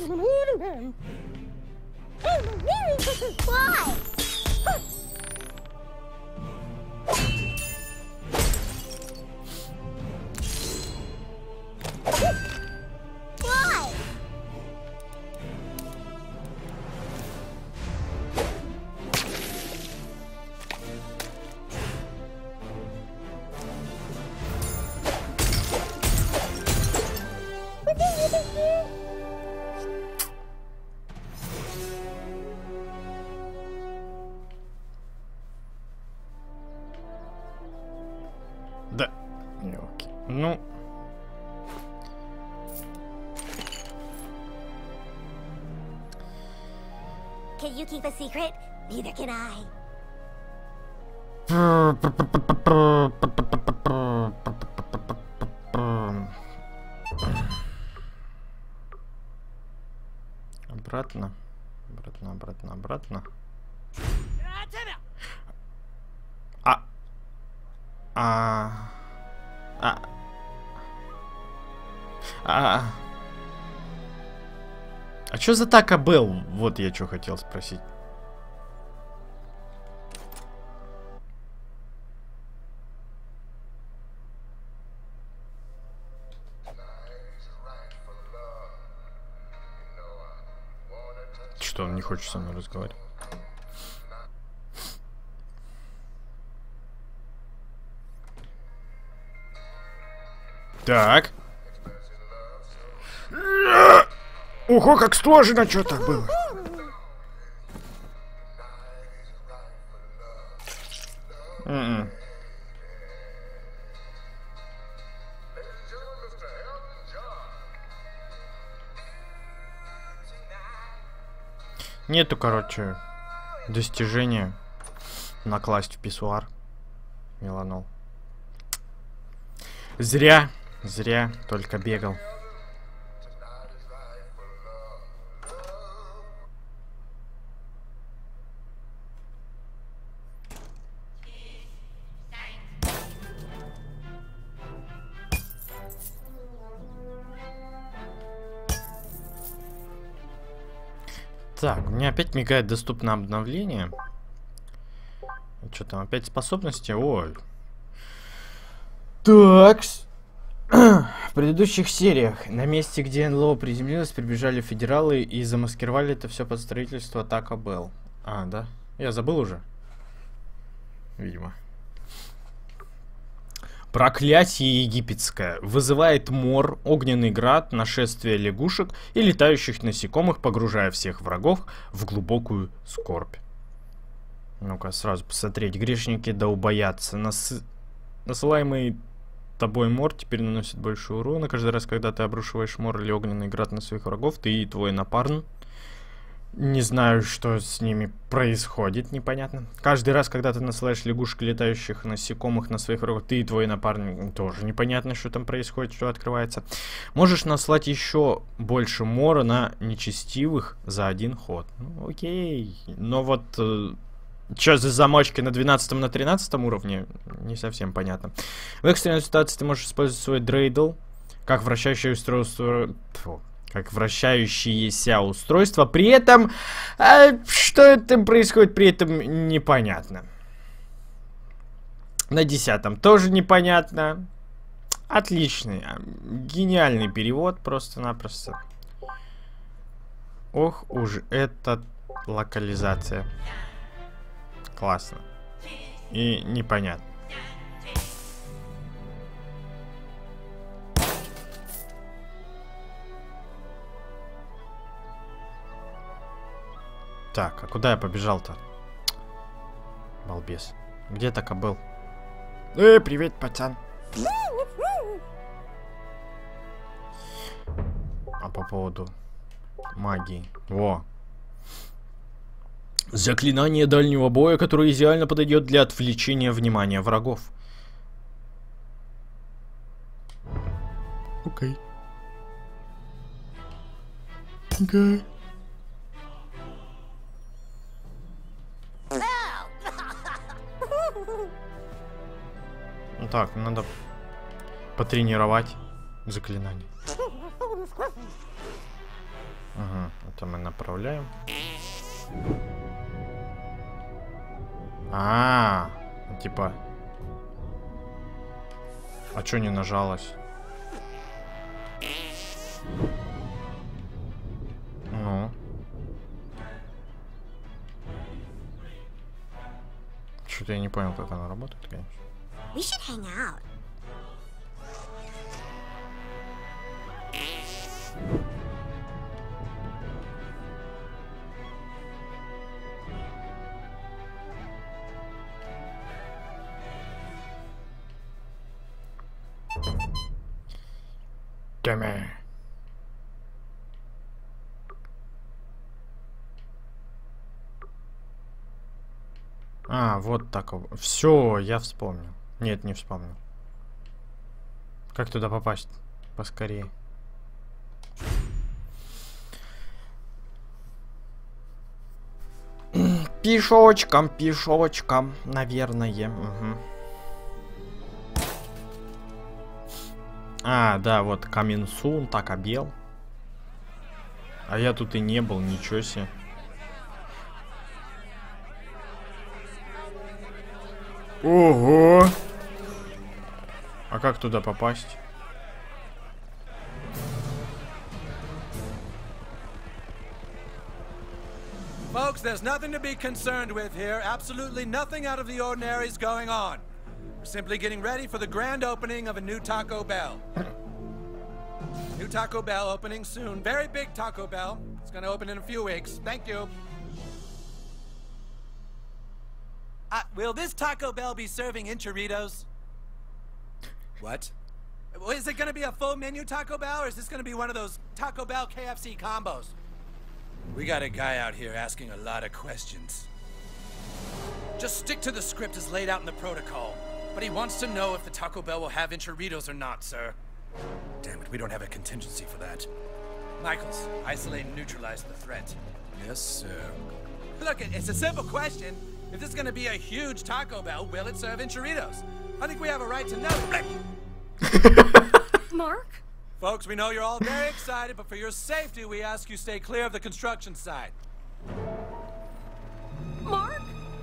Да. Ёлки. Ну. Can you keep a secret? Neither can I. Обратно. Обратно, обратно, обратно. А. А. А. А. А что за Тако Белл? Вот я что хотел спросить. Что, он не хочет со мной разговаривать? Так. Ого, как сложно что-то было. М-м. Нету, короче, достижения накласть в писсуар. Меланол. Зря, зря только бегал. Так, у меня опять мигает доступно обновление. Что там, опять способности? Ой. Так. В предыдущих сериях на месте, где эн эл о приземлилось, прибежали федералы и замаскировали это все под строительство Тако Белл. А, да? Я забыл уже. Видимо. Проклятие египетское. Вызывает мор, огненный град, нашествие лягушек и летающих насекомых, погружая всех врагов в глубокую скорбь. Ну-ка, сразу посмотреть. Грешники да убоятся. Нас... Насылаемый тобой мор теперь наносит больше урона. Каждый раз, когда ты обрушиваешь мор или огненный град на своих врагов, ты и твой напарник. Не знаю, что с ними происходит, непонятно. Каждый раз, когда ты насылаешь лягушек, летающих насекомых на своих врагов, ты и твой напарник, тоже непонятно, что там происходит, что открывается. Можешь наслать еще больше мора на нечестивых за один ход. Ну, окей. Но вот э, что за замочки на двенадцатом, на тринадцатом уровне, не совсем понятно. В экстренной ситуации ты можешь использовать свой дрейдл как вращающее устройство... Фу. Как вращающееся устройство. При этом, а, что это происходит, при этом непонятно. На десятом тоже непонятно. Отличный, гениальный перевод просто-напросто. Ох уж эта локализация. Классно. И непонятно. Так, а куда я побежал-то? Балбес. Где Тако Белл? Э, привет, пацан. А по поводу магии. Во. Заклинание дальнего боя, которое идеально подойдет для отвлечения внимания врагов. Окей. Окей. Ну так, надо потренировать заклинание. Ага, это мы направляем. А, -а, -а типа. А чё не нажалось? Ну. Что-то я не понял, как она работает, конечно. We should hang out. Damn it. А, вот такого. Все, я вспомнил. Нет, не вспомнил. Как туда попасть? Поскорее. Пешочком, пешочком, наверное. Угу. А, да, вот Coming Soon, Taco Bell. А я тут и не был, ничего себе. Ого! А как туда попасть? Folks, there's nothing to be concerned with here. Absolutely nothing out of the ordinary is going on. We're simply getting ready for the grand opening of a new Taco Bell. New Taco Bell opening soon. Very big Taco Bell. It's gonna open in a few weeks. Thank you. Uh, will this Taco Bell be serving enchiritos? What? Is it gonna be a full menu Taco Bell, or is this gonna be one of those Taco Bell K F C combos? We got a guy out here asking a lot of questions. Just stick to the script as laid out in the protocol. But he wants to know if the Taco Bell will have enchiritos or not, sir. Damn it, we don't have a contingency for that. Michaels, isolate and neutralize the threat. Yes, sir. Look, it's a simple question. If this is gonna be a huge Taco Bell, will it serve enchiritos? I think we have a right to know. Mark? Folks, we know you're all very excited, but for your safety, we ask you stay clear of the construction site. Mark?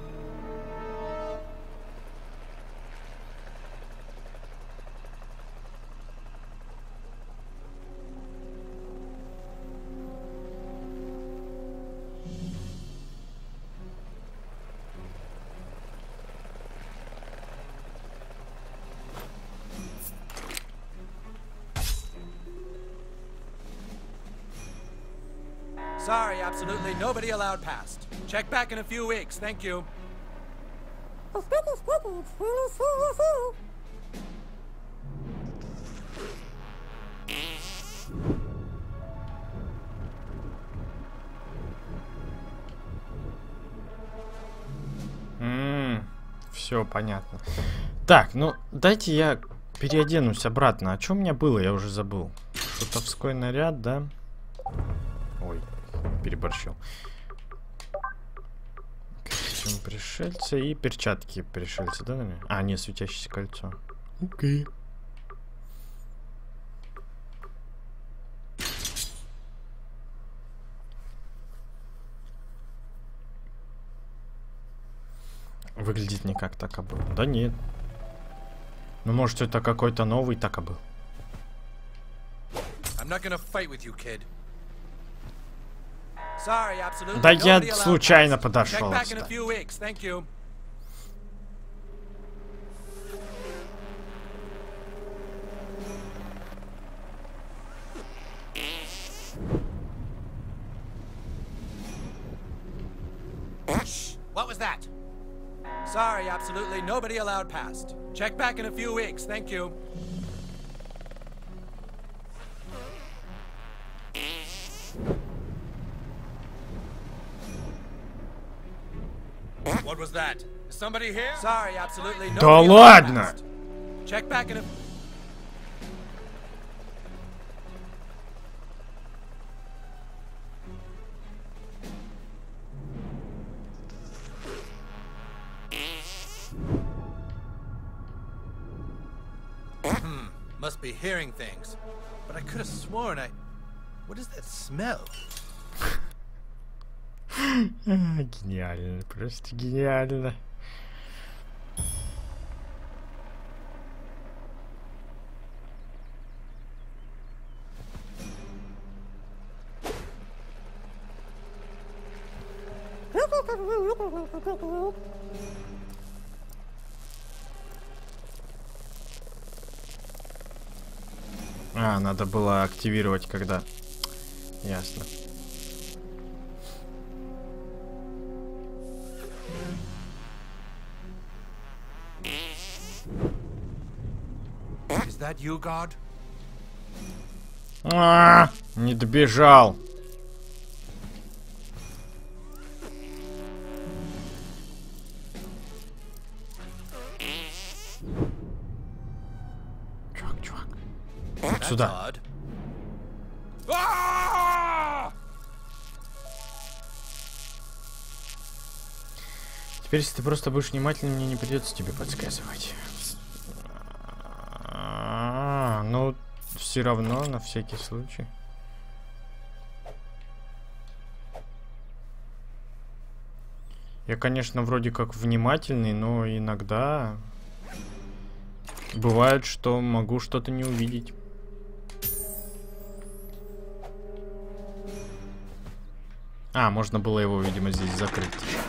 Sorry, absolutely nobody allowed past. Check back in a few weeks. Thank you. Ммм, все понятно. Так, ну дайте я переоденусь обратно. А что у меня было? Я уже забыл. Шутовской наряд, да? Ой, переборщил. Костюм пришельца и перчатки пришельца, да, наверное? А, нет, светящееся кольцо. Окей. Выглядит не как Тако Белл. Да нет. Ну, может, это какой-то новый Тако Белл. Да я случайно подошел. What was that? Sorry, absolutely nobody allowed past. Check back in a few weeks. Thank you. What was that? Is somebody here? Sorry, absolutely nobody Да ладно. Check back in a Hmm, must be hearing things. But I could have sworn I... What is that smell? Гениально, просто гениально. А, надо было активировать, когда... Ясно. Is that you, God? А, не добежал. Вот сюда. Теперь, если ты просто будешь внимательным, мне не придется тебе подсказывать. А-а-а, ну, все равно, на всякий случай. Я, конечно, вроде как внимательный, но иногда бывает, что могу что-то не увидеть. А, можно было его, видимо, здесь закрыть.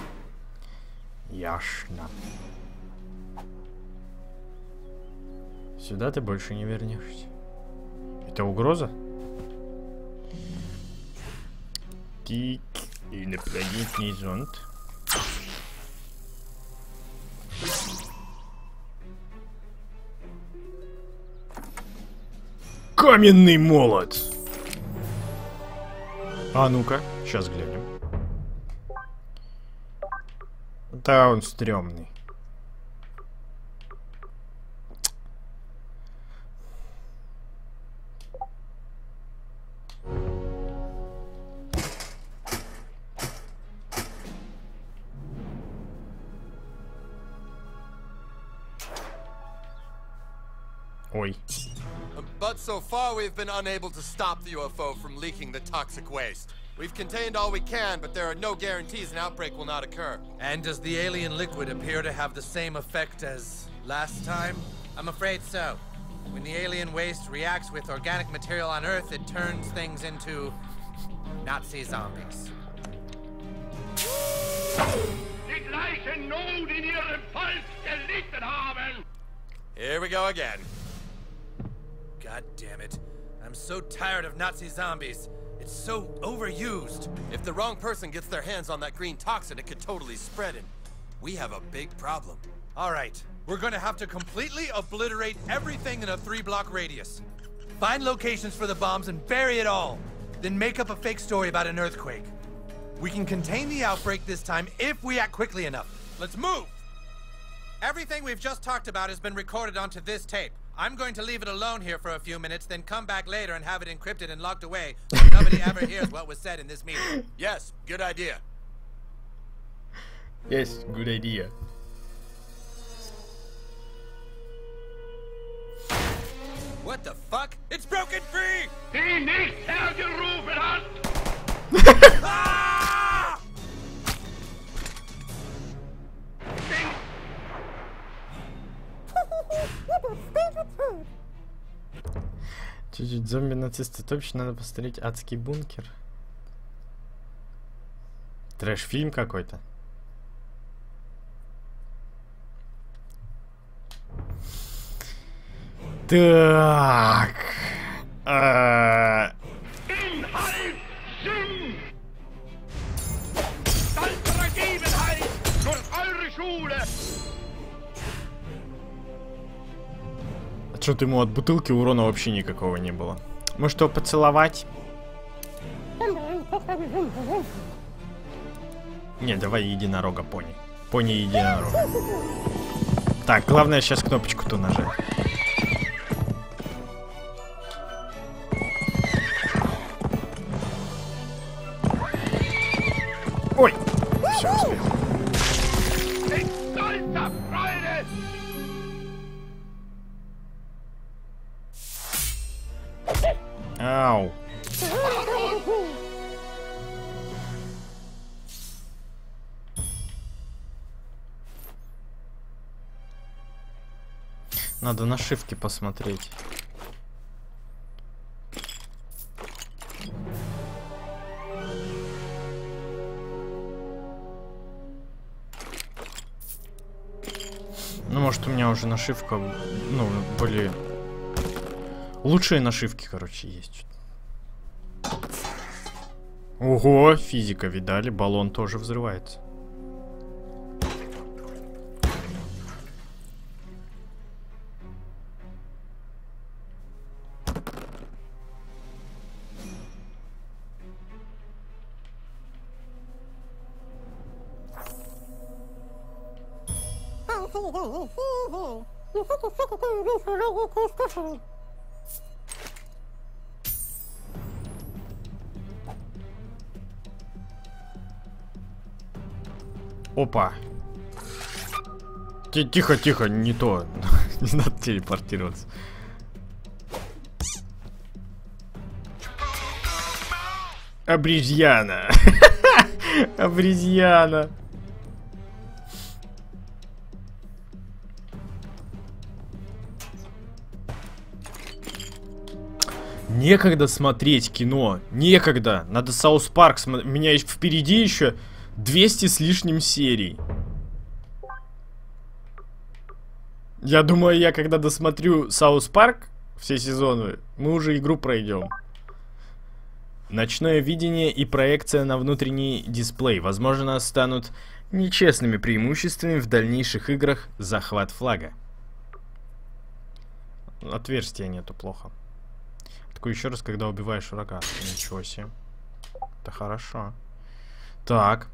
Ясно. Сюда ты больше не вернешься. Это угроза? Тик, инопланетный зонд. Каменный молот. А ну-ка, сейчас глянем. Да, он стрёмный. Ой. But so far we've been unable to stop the U F O from leaking the toxic waste. We've contained all we can, but there are no guarantees an outbreak will not occur. And does the alien liquid appear to have the same effect as last time? I'm afraid so. When the alien waste reacts with organic material on Earth, it turns things into Nazi zombies. Here we go again. God damn it. I'm so tired of Nazi zombies. It's so overused. If the wrong person gets their hands on that green toxin, it could totally spread, and we have a big problem. All right, we're gonna have to completely obliterate everything in a three-block radius. Find locations for the bombs and bury it all. Then make up a fake story about an earthquake. We can contain the outbreak this time if we act quickly enough. Let's move! Everything we've just talked about has been recorded onto this tape. I'm going to leave it alone here for a few minutes, then come back later and have it encrypted and locked away so nobody ever hears what was said in this meeting. Yes, good idea. Yes, good idea. What the fuck? It's broken free! Die nicht hergerufen hat! Ah! Чуть-чуть зомби-нацисты. Точно надо посмотреть «Адский бункер». Трэш-фильм какой-то. Так. А... Inhalt Sinn! Stolze durch eure Schule! Что-то ему от бутылки урона вообще никакого не было. Может его поцеловать? Не, давай единорога, пони. Пони единорог. Так, главное сейчас кнопочку-то нажать. Ой! Все, успел. Ау. Надо нашивки посмотреть. Ну, может, у меня уже нашивка, ну, были... Лучшие нашивки, короче, есть. Ого, физика, видали? Баллон тоже взрывается. Опа. Тихо, тихо, не то. Не надо телепортироваться. Обезьяна. Обезьяна. Некогда смотреть кино. Некогда. Надо Саус Парк смотреть. У меня есть впереди еще двести с лишним серий. Я думаю, я когда досмотрю Саус Парк, все сезоны, мы уже игру пройдем. Ночное видение и проекция на внутренний дисплей, возможно, станут нечестными преимуществами в дальнейших играх захват флага. Отверстия нету, плохо. Такое еще раз, когда убиваешь врага. Ничего себе. Это хорошо. Так.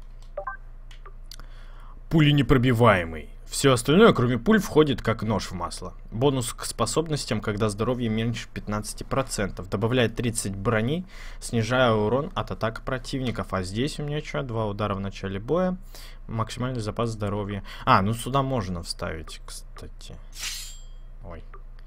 Пуленепробиваемый. Все остальное, кроме пуль, входит как нож в масло. Бонус к способностям, когда здоровье меньше пятнадцати процентов. Добавляет тридцать брони, снижая урон от атак противников. А здесь у меня что? Два удара в начале боя. Максимальный запас здоровья. А, ну сюда можно вставить, кстати. Ой.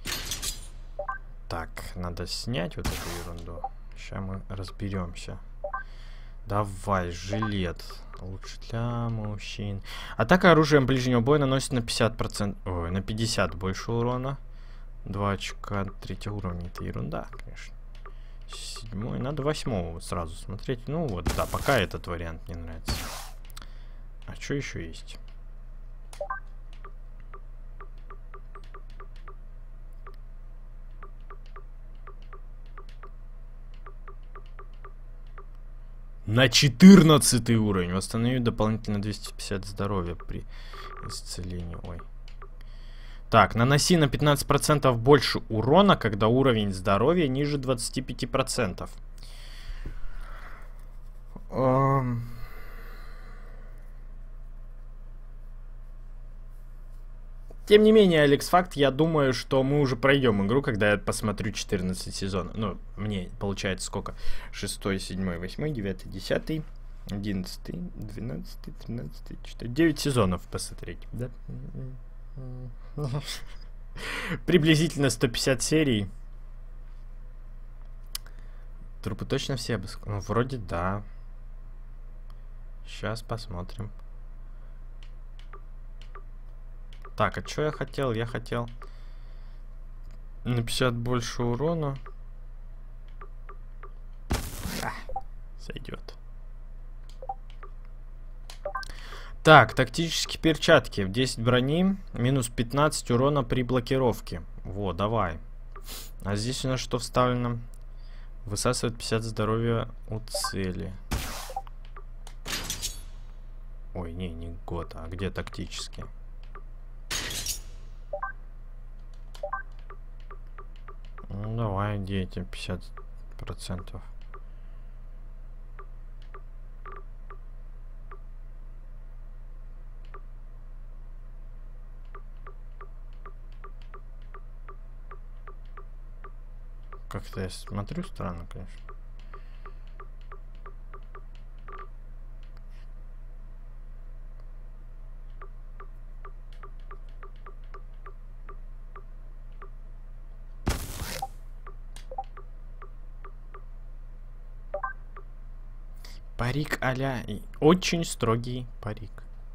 Так, надо снять вот эту ерунду. Сейчас мы разберемся. Давай, жилет. Лучше для мужчин. Атака оружием ближнего боя наносит на пятьдесят процентов. Ой, на пятьдесят больше урона. Два очка третьего уровня. Это ерунда, конечно. Седьмой. Надо восьмого вот сразу смотреть. Ну вот, да, пока этот вариант не нравится. А что еще есть? На четырнадцатый уровень. Восстановить дополнительно двести пятьдесят здоровья при исцелении. Ой. Так, наноси на пятнадцать процентов больше урона, когда уровень здоровья ниже двадцати пяти процентов. Um... Тем не менее, Алекс Факт, я думаю, что мы уже пройдем игру, когда я посмотрю четырнадцать сезонов. Ну, мне получается сколько? шестой, седьмой, восьмой, девятый, десятый, одиннадцатый, двенадцатый, тринадцатый, четырнадцатый. девять сезонов посмотреть, да? Приблизительно сто пятьдесят серий. Трупы точно все обыск... Ну, вроде да. Сейчас посмотрим. Так, а что я хотел? Я хотел на пятьдесят больше урона. А, сойдет. Так, тактические перчатки. В десять брони, минус пятнадцать урона при блокировке. Во, давай. А здесь у нас что вставлено? Высасывает пятьдесят здоровья у цели. Ой, не, не год, а где тактические? Ну давай, где эти пятьдесят процентов? Как-то я смотрю странно, конечно. Парик а-ля... Очень строгий парик.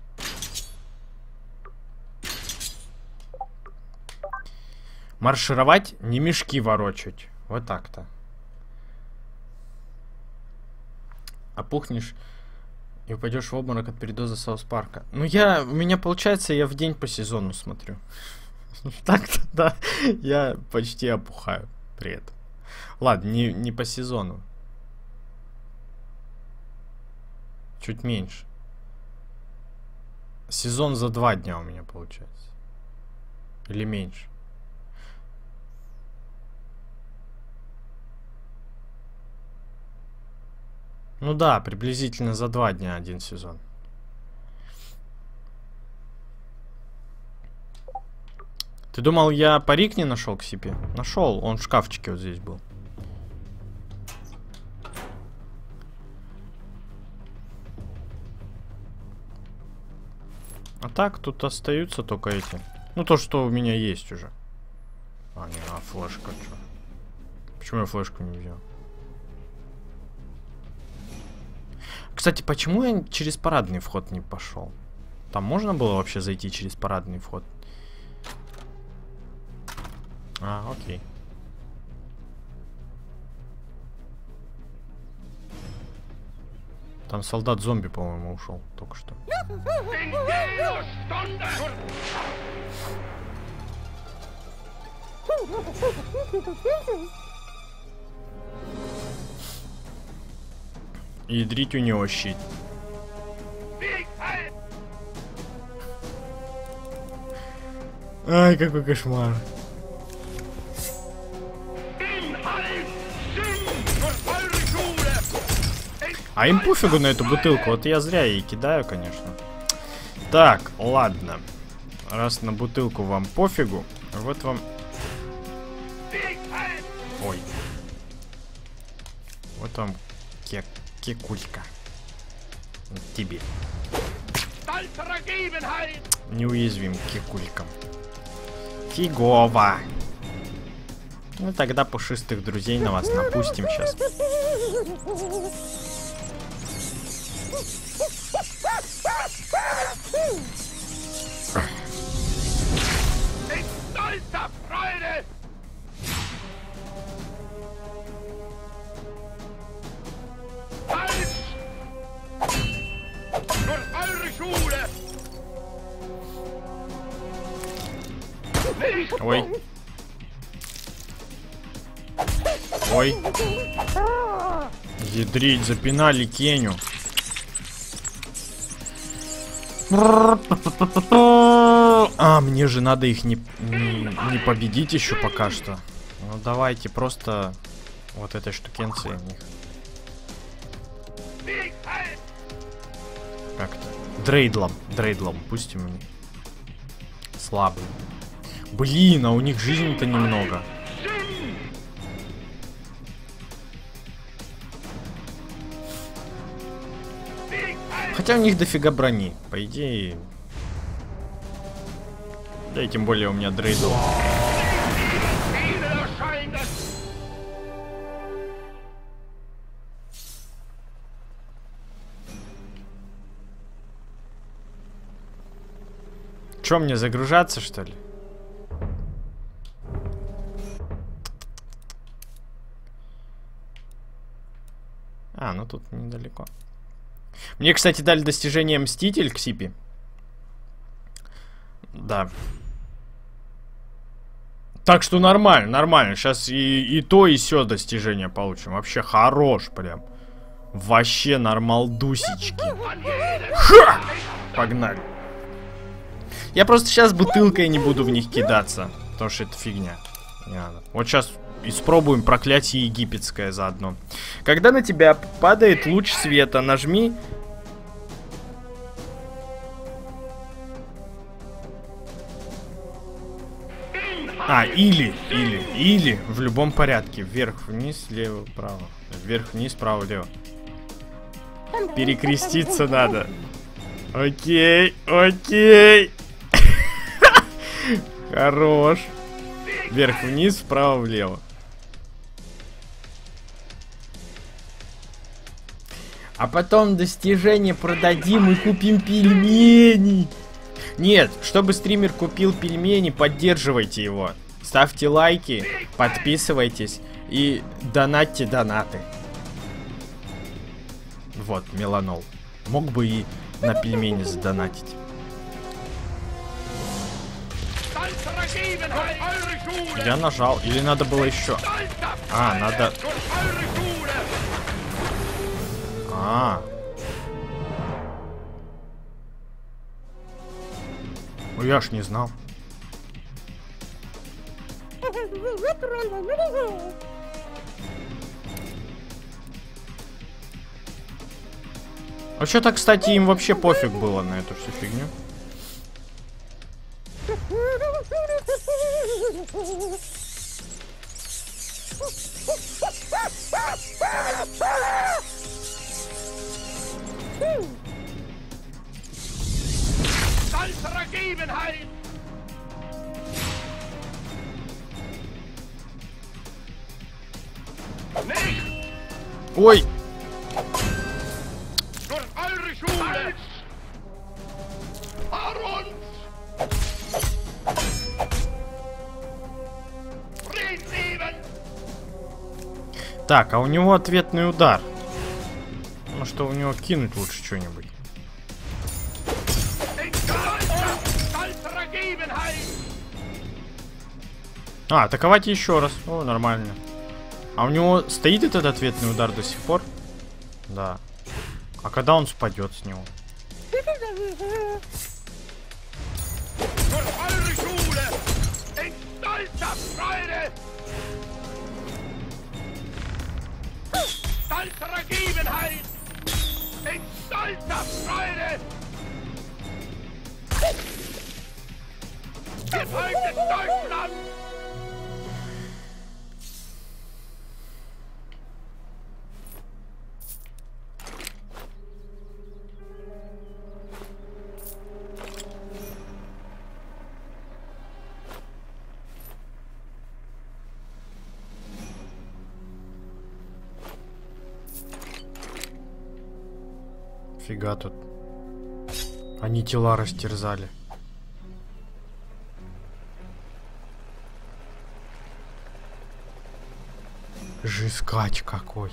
Маршировать, не мешки ворочать. Вот так-то. Опухнешь и упадешь в обморок от передоза Саус Парка. Ну я... У меня получается, я в день по сезону смотрю. Так-то, да. Я почти опухаю при этом. Ладно, не, не по сезону. Чуть меньше. Сезон за два дня у меня получается. Или меньше. Ну да, приблизительно за два дня один сезон. Ты думал, я парик не нашел к себе? Нашел, он в шкафчике вот здесь был. так, тут остаются только эти. Ну, то, что у меня есть уже. А, не, а флешка что? Почему я флешку не взял? Кстати, почему я через парадный вход не пошел? Там можно было вообще зайти через парадный вход? А, окей. Там солдат-зомби, по-моему, ушел только что. Ядрить у него щит. Ай, какой кошмар. А им пофигу на эту бутылку, вот я зря ей кидаю, конечно. Так, ладно. Раз на бутылку вам пофигу, вот вам... Ой. Вот вам кек кекулька. Вот тебе. Неуязвим кекулькам. Фигово. Ну тогда пушистых друзей на вас напустим сейчас. Ой. Ой. Ядрить, запинали Кеню. А, мне же надо их не, не, не победить еще пока что. Ну давайте просто вот этой штукенции в них. Как-то. Дрейдлом. Дрейдлом пустим их. Слабый. Блин, а у них жизни-то немного. Хотя у них дофига брони. По идее... Да и тем более у меня дрейдл. Чё, мне загружаться, что ли? А, ну тут недалеко. Мне, кстати, дали достижение Мститель к Сипи. Да. Так что нормально, нормально. Сейчас и, и то, и сё достижение получим. Вообще хорош прям. Вообще нормалдусечки. Ха! Погнали. Я просто сейчас бутылкой не буду в них кидаться. Потому что это фигня. Не надо. Вот сейчас испробуем проклятие египетское заодно. Когда на тебя падает луч света, нажми... А, или, или, или в любом порядке. Вверх, вниз, лево, право. Вверх, вниз, право, лево. Перекреститься надо. Окей, окей. Хорош. Вверх, вниз, вправо, влево. А потом достижение продадим и купим пельмени. Нет, чтобы стример купил пельмени, поддерживайте его. Ставьте лайки, подписывайтесь и донатьте донаты. Вот, Меланол. Мог бы и на пельмени задонатить. Я нажал. Или надо было еще? А, надо... А. Ну я ж не знал. А что-то, кстати, им вообще пофиг было на эту всю фигню. Ой! Durch eure Schule! Vor uns! Friedlieben! Так, а у него ответный удар. Ну что, у него кинуть лучше что-нибудь. А, атаковать еще раз. О, нормально. А у него стоит этот ответный удар до сих пор? Да. А когда он спадет с него? Фига тут. Они тела растерзали. Жескач какой.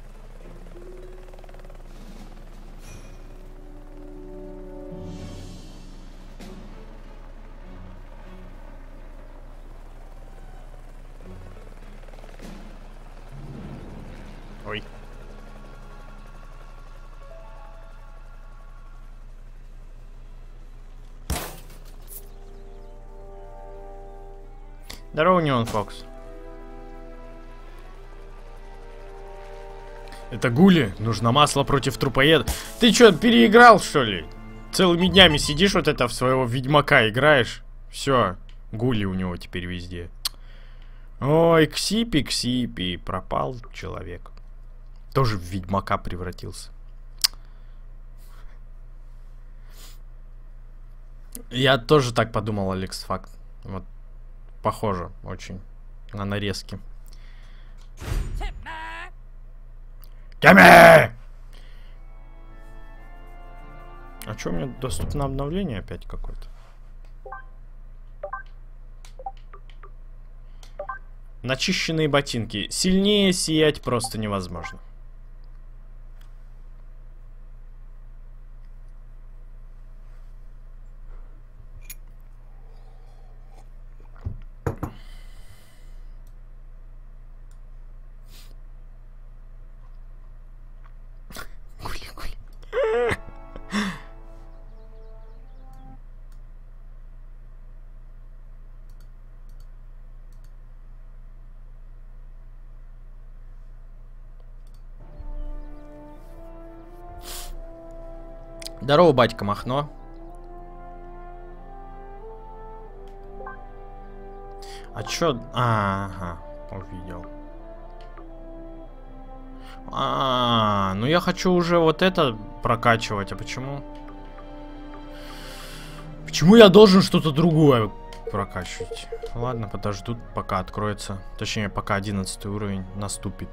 Ой. Здорово, Неон Фокс. Это гули? Нужно масло против трупоеда. Ты чё, переиграл, что ли? Целыми днями сидишь, вот это в своего ведьмака играешь. Все, гули у него теперь везде. Ой, Ксипи, Ксипи. Пропал человек. Тоже в ведьмака превратился. Я тоже так подумал, Алекс Факт. Вот. Похоже очень на нарезки. Тями! А что, у меня доступно обновление опять какое-то? Начищенные ботинки. Сильнее сиять просто невозможно. Здорово, батька Махно. А чё? А, ага, увидел. А, ну я хочу уже вот это прокачивать. А почему? Почему я должен что-то другое прокачивать? Ладно, подождут, пока откроется. Точнее, пока одиннадцатый уровень наступит.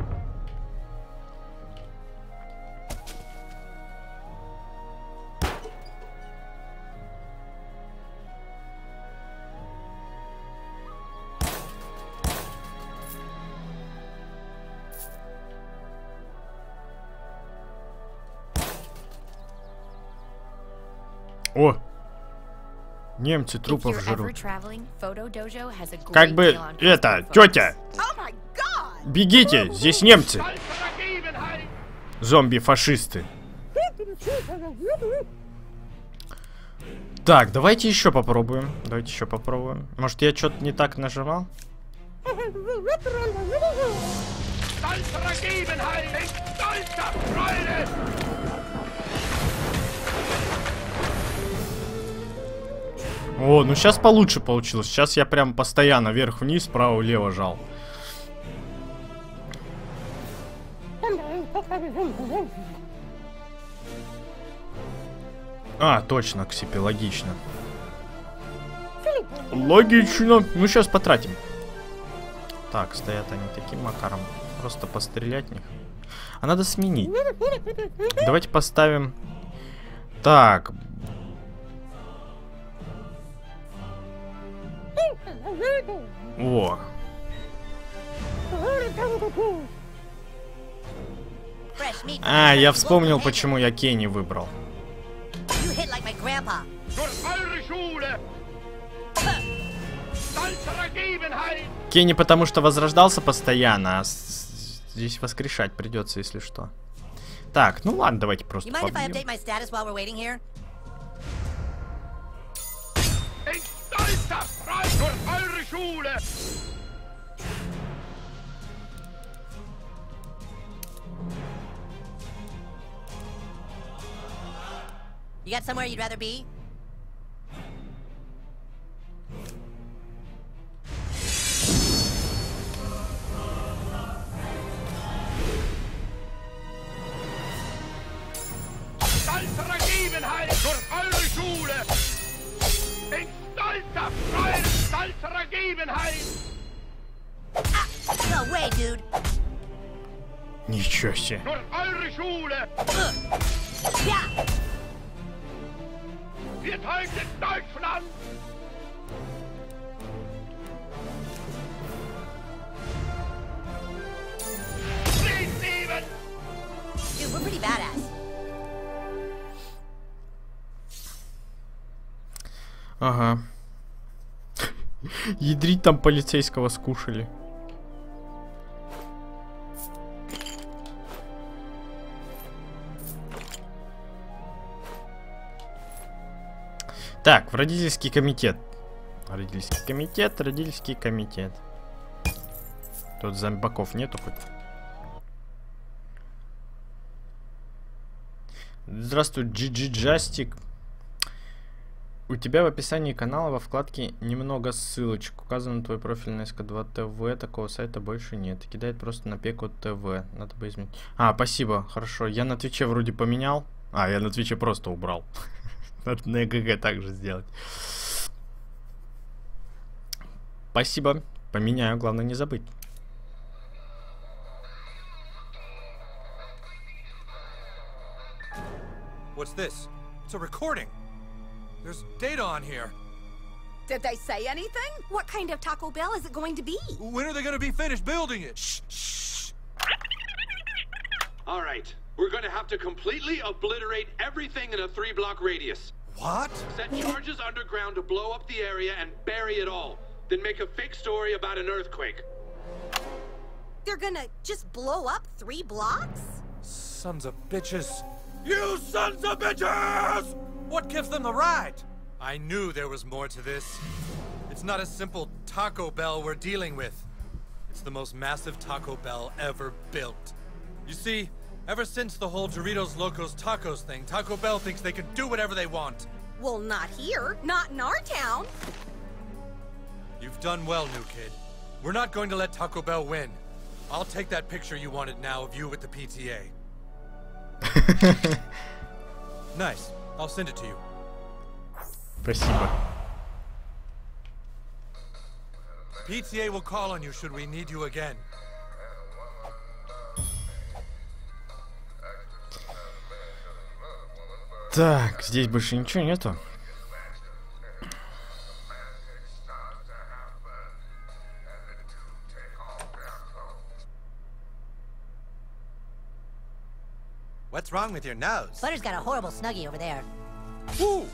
О! Немцы трупов жрут. Как бы это, тетя! Бегите, здесь немцы! Зомби-фашисты. Так, давайте еще попробуем. Давайте еще попробуем. Может, я что-то не так нажимал? О, ну сейчас получше получилось. Сейчас я прям постоянно вверх-вниз, вправо-влево жал. А, точно, Ксипи, логично. Логично. Ну, сейчас потратим. Так, стоят они таким макаром. Просто пострелять в них. А надо сменить. Давайте поставим... Так. О. А, я вспомнил, почему я Кенни выбрал. Кенни потому что возрождался постоянно, а здесь воскрешать придется, если что. Так, ну ладно, давайте просто побьем. You got somewhere you'd rather be? Stolzer Ergebenheit durch eure Schule! In stolzer Freude, stolzer Ergebenheit! Ah, no way, dude! Ничего себе! Durch eure Schule! Uh, yeah! Wir töten Deutschland! Please, Steven! Dude, we're pretty badass. Ага. Ядрить там полицейского скушали. Так, в родительский комитет. Родительский комитет, родительский комитет. Тут зомбаков нету хоть. Здравствуй, джи-джи Джастик. У тебя в описании канала во вкладке немного ссылочек. Указан твой профиль на эс ка два тэ вэ. Такого сайта больше нет. Кидает просто на пеку тэ вэ. Надо бы изменить. А, спасибо, хорошо. Я на Твиче вроде поменял. А, я на Твиче просто убрал. Надо на ЭГГ также сделать. Спасибо. Поменяю, главное не забыть. What's this? It's a recording. There's data on here. Did they say anything? What kind of Taco Bell is it going to be? When are they going to be finished building it? Shh, shh. All right. We're going to have to completely obliterate everything in a three-block radius. What? Set charges underground to blow up the area and bury it all. Then make a fake story about an earthquake. They're gonna just blow up three blocks? Sons of bitches. You sons of bitches! What gives them the right? I knew there was more to this. It's not a simple Taco Bell we're dealing with. It's the most massive Taco Bell ever built. You see, ever since the whole Doritos Locos Tacos thing, Taco Bell thinks they can do whatever they want. Well, not here. Not in our town. You've done well, new kid. We're not going to let Taco Bell win. I'll take that picture you wanted now of you with the P T A. Nice. I'll send it to you. Спасибо. P T A will call on you should we need you again. Так, здесь больше ничего нету. What's wrong with your nose? Butter's got a horrible snuggie over there. Woo!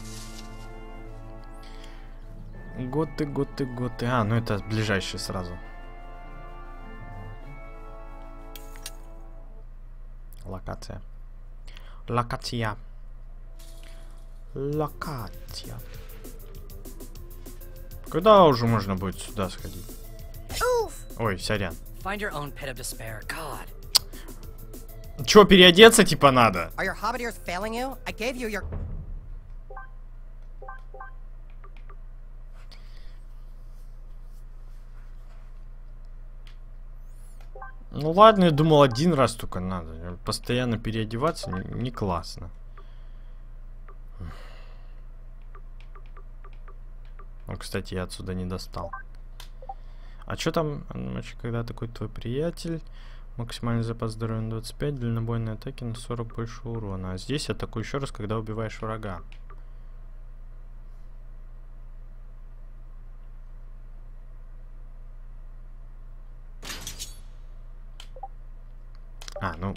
Готы, готы, готы. А, ну это ближайший сразу. Локация. Локация. Локация. Когда уже можно будет сюда сходить? Ой, сорян. Find your own pit of despair. God. Чё, переодеться типа надо? Are your hobbit ears failing you? I gave you your... Ну ладно, я думал один раз только надо. Постоянно переодеваться не, не классно. Ну, кстати, я отсюда не достал. А что там, когда такой твой приятель? Максимальный запас здоровья на двадцать пять, дальнобойные атаки на сорок больше урона. А здесь атакуй еще раз, когда убиваешь врага. А, ну...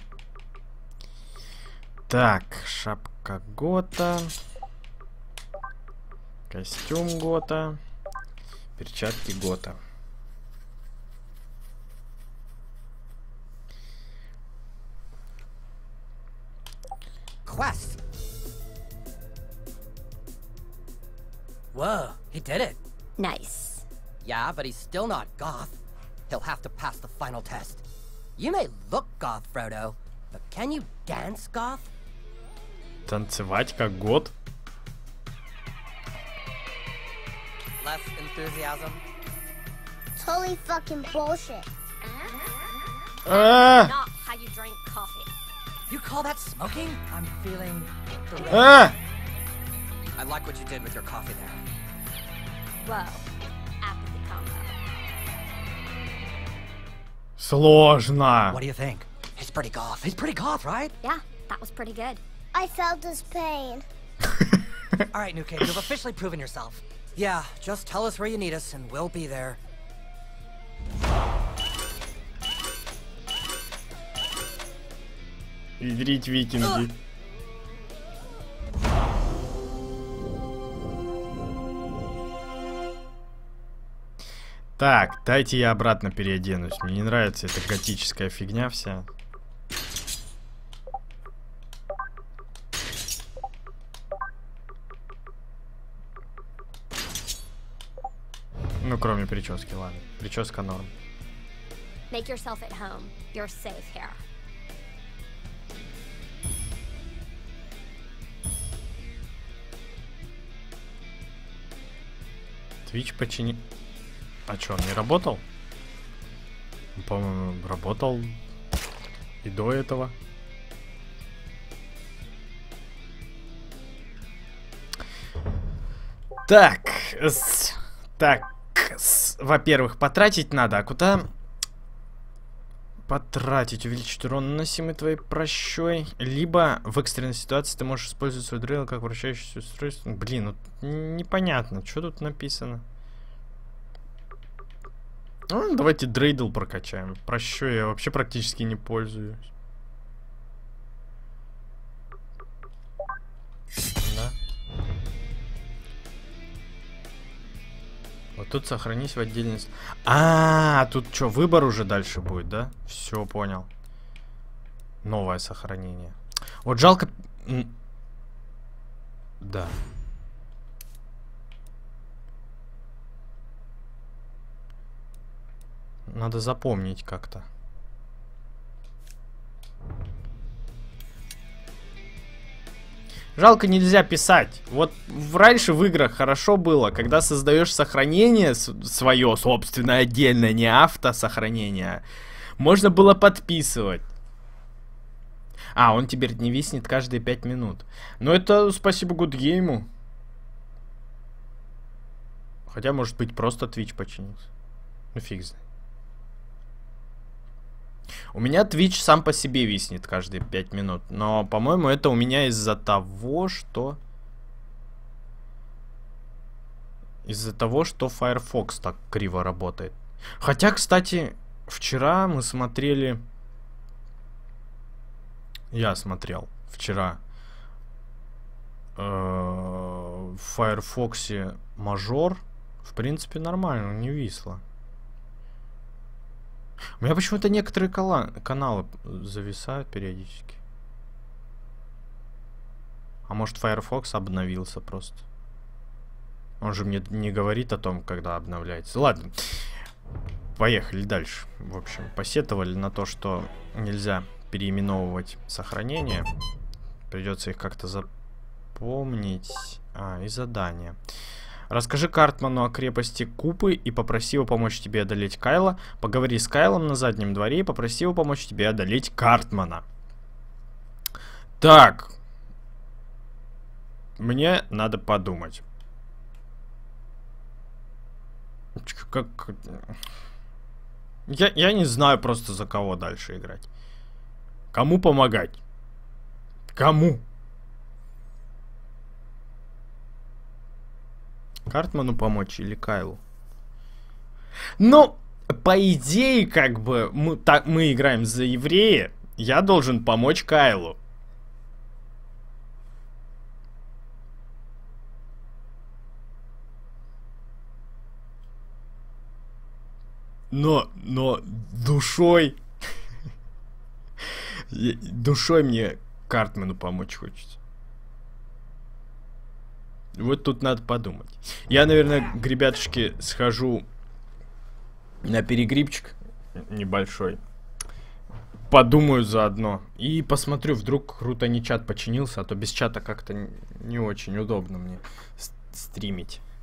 Так, шапка Гота. Костюм Гота. Перчатки Гота. Quest. Whoa, he did it. Nice. Yeah, but he's still not goth. He'll have to pass the final test. You may look goth, Frodo, but can you dance goth? Танцевать как год? Less enthusiasm? Totally fucking bullshit. Ah! Not how you drink coffee. You call that smoking? I'm feeling deranged. Ah! I like what you did with your coffee there. Whoa. Apathy combo. Сложно. What do you think? He's pretty goth. He's pretty goth, right? Yeah, that was pretty good. I felt his pain. All right, new kid, you've officially proven yourself. Yeah, just tell us where you need us and we'll be there. Ядрить викинги. Так, дайте я обратно переоденусь. Мне не нравится эта готическая фигня вся. Ну, кроме прически, ладно. Прическа норм. Make yourself at home. You're safe here. Твич почини... А что, он не работал? По-моему, работал и до этого. Так, с... так, с... во-первых, потратить надо, а куда потратить? Увеличить урон, наносимый твоей прощой. Либо в экстренной ситуации ты можешь использовать свой дрелл как вращающееся устройство. Блин, ну непонятно, что тут написано. Ну, давайте дрейдл прокачаем. Прощой я вообще практически не пользуюсь. Да. Вот тут сохранись в отдельность. А, -а, а, тут что, выбор уже дальше будет, да? Все, понял. Новое сохранение. Вот жалко... Да. Надо запомнить как-то. Жалко, нельзя писать. Вот раньше в играх хорошо было, когда создаешь сохранение свое, собственное, отдельное, не автосохранение. Можно было подписывать. А, он теперь не виснет каждые пять минут. Но это спасибо Гудгейму. Хотя, может быть, просто Twitch починился. Ну, фиг знает. У меня Twitch сам по себе виснет каждые пять минут. Но, по-моему, это у меня из-за того, что... Из-за того, что Firefox так криво работает. Хотя, кстати, вчера мы смотрели... Я смотрел вчера э, в Firefox мажор. В принципе, нормально, не висло. У меня почему-то некоторые каналы зависают периодически. А может, Firefox обновился просто? Он же мне не говорит о том, когда обновляется. Ладно, поехали дальше. В общем, посетовали на то, что нельзя переименовывать сохранения. Придется их как-то запомнить. А, и задания. Расскажи Картману о крепости Купы и попроси его помочь тебе одолеть Кайла. Поговори с Кайлом на заднем дворе и попроси его помочь тебе одолеть Картмана. Так. Мне надо подумать. Как... Я, я не знаю просто за кого дальше играть. Кому помогать? Кому? Картману помочь или Кайлу? Ну, по идее, как бы, мы, так, мы играем за еврея, я должен помочь Кайлу. Но, но, душой... Душой мне Картману помочь хочется. Вот тут надо подумать. Я, наверное, к ребятушке схожу на перегрибчик небольшой. Подумаю заодно. И посмотрю, вдруг круто не чат починился, а то без чата как-то не очень удобно мне стримить.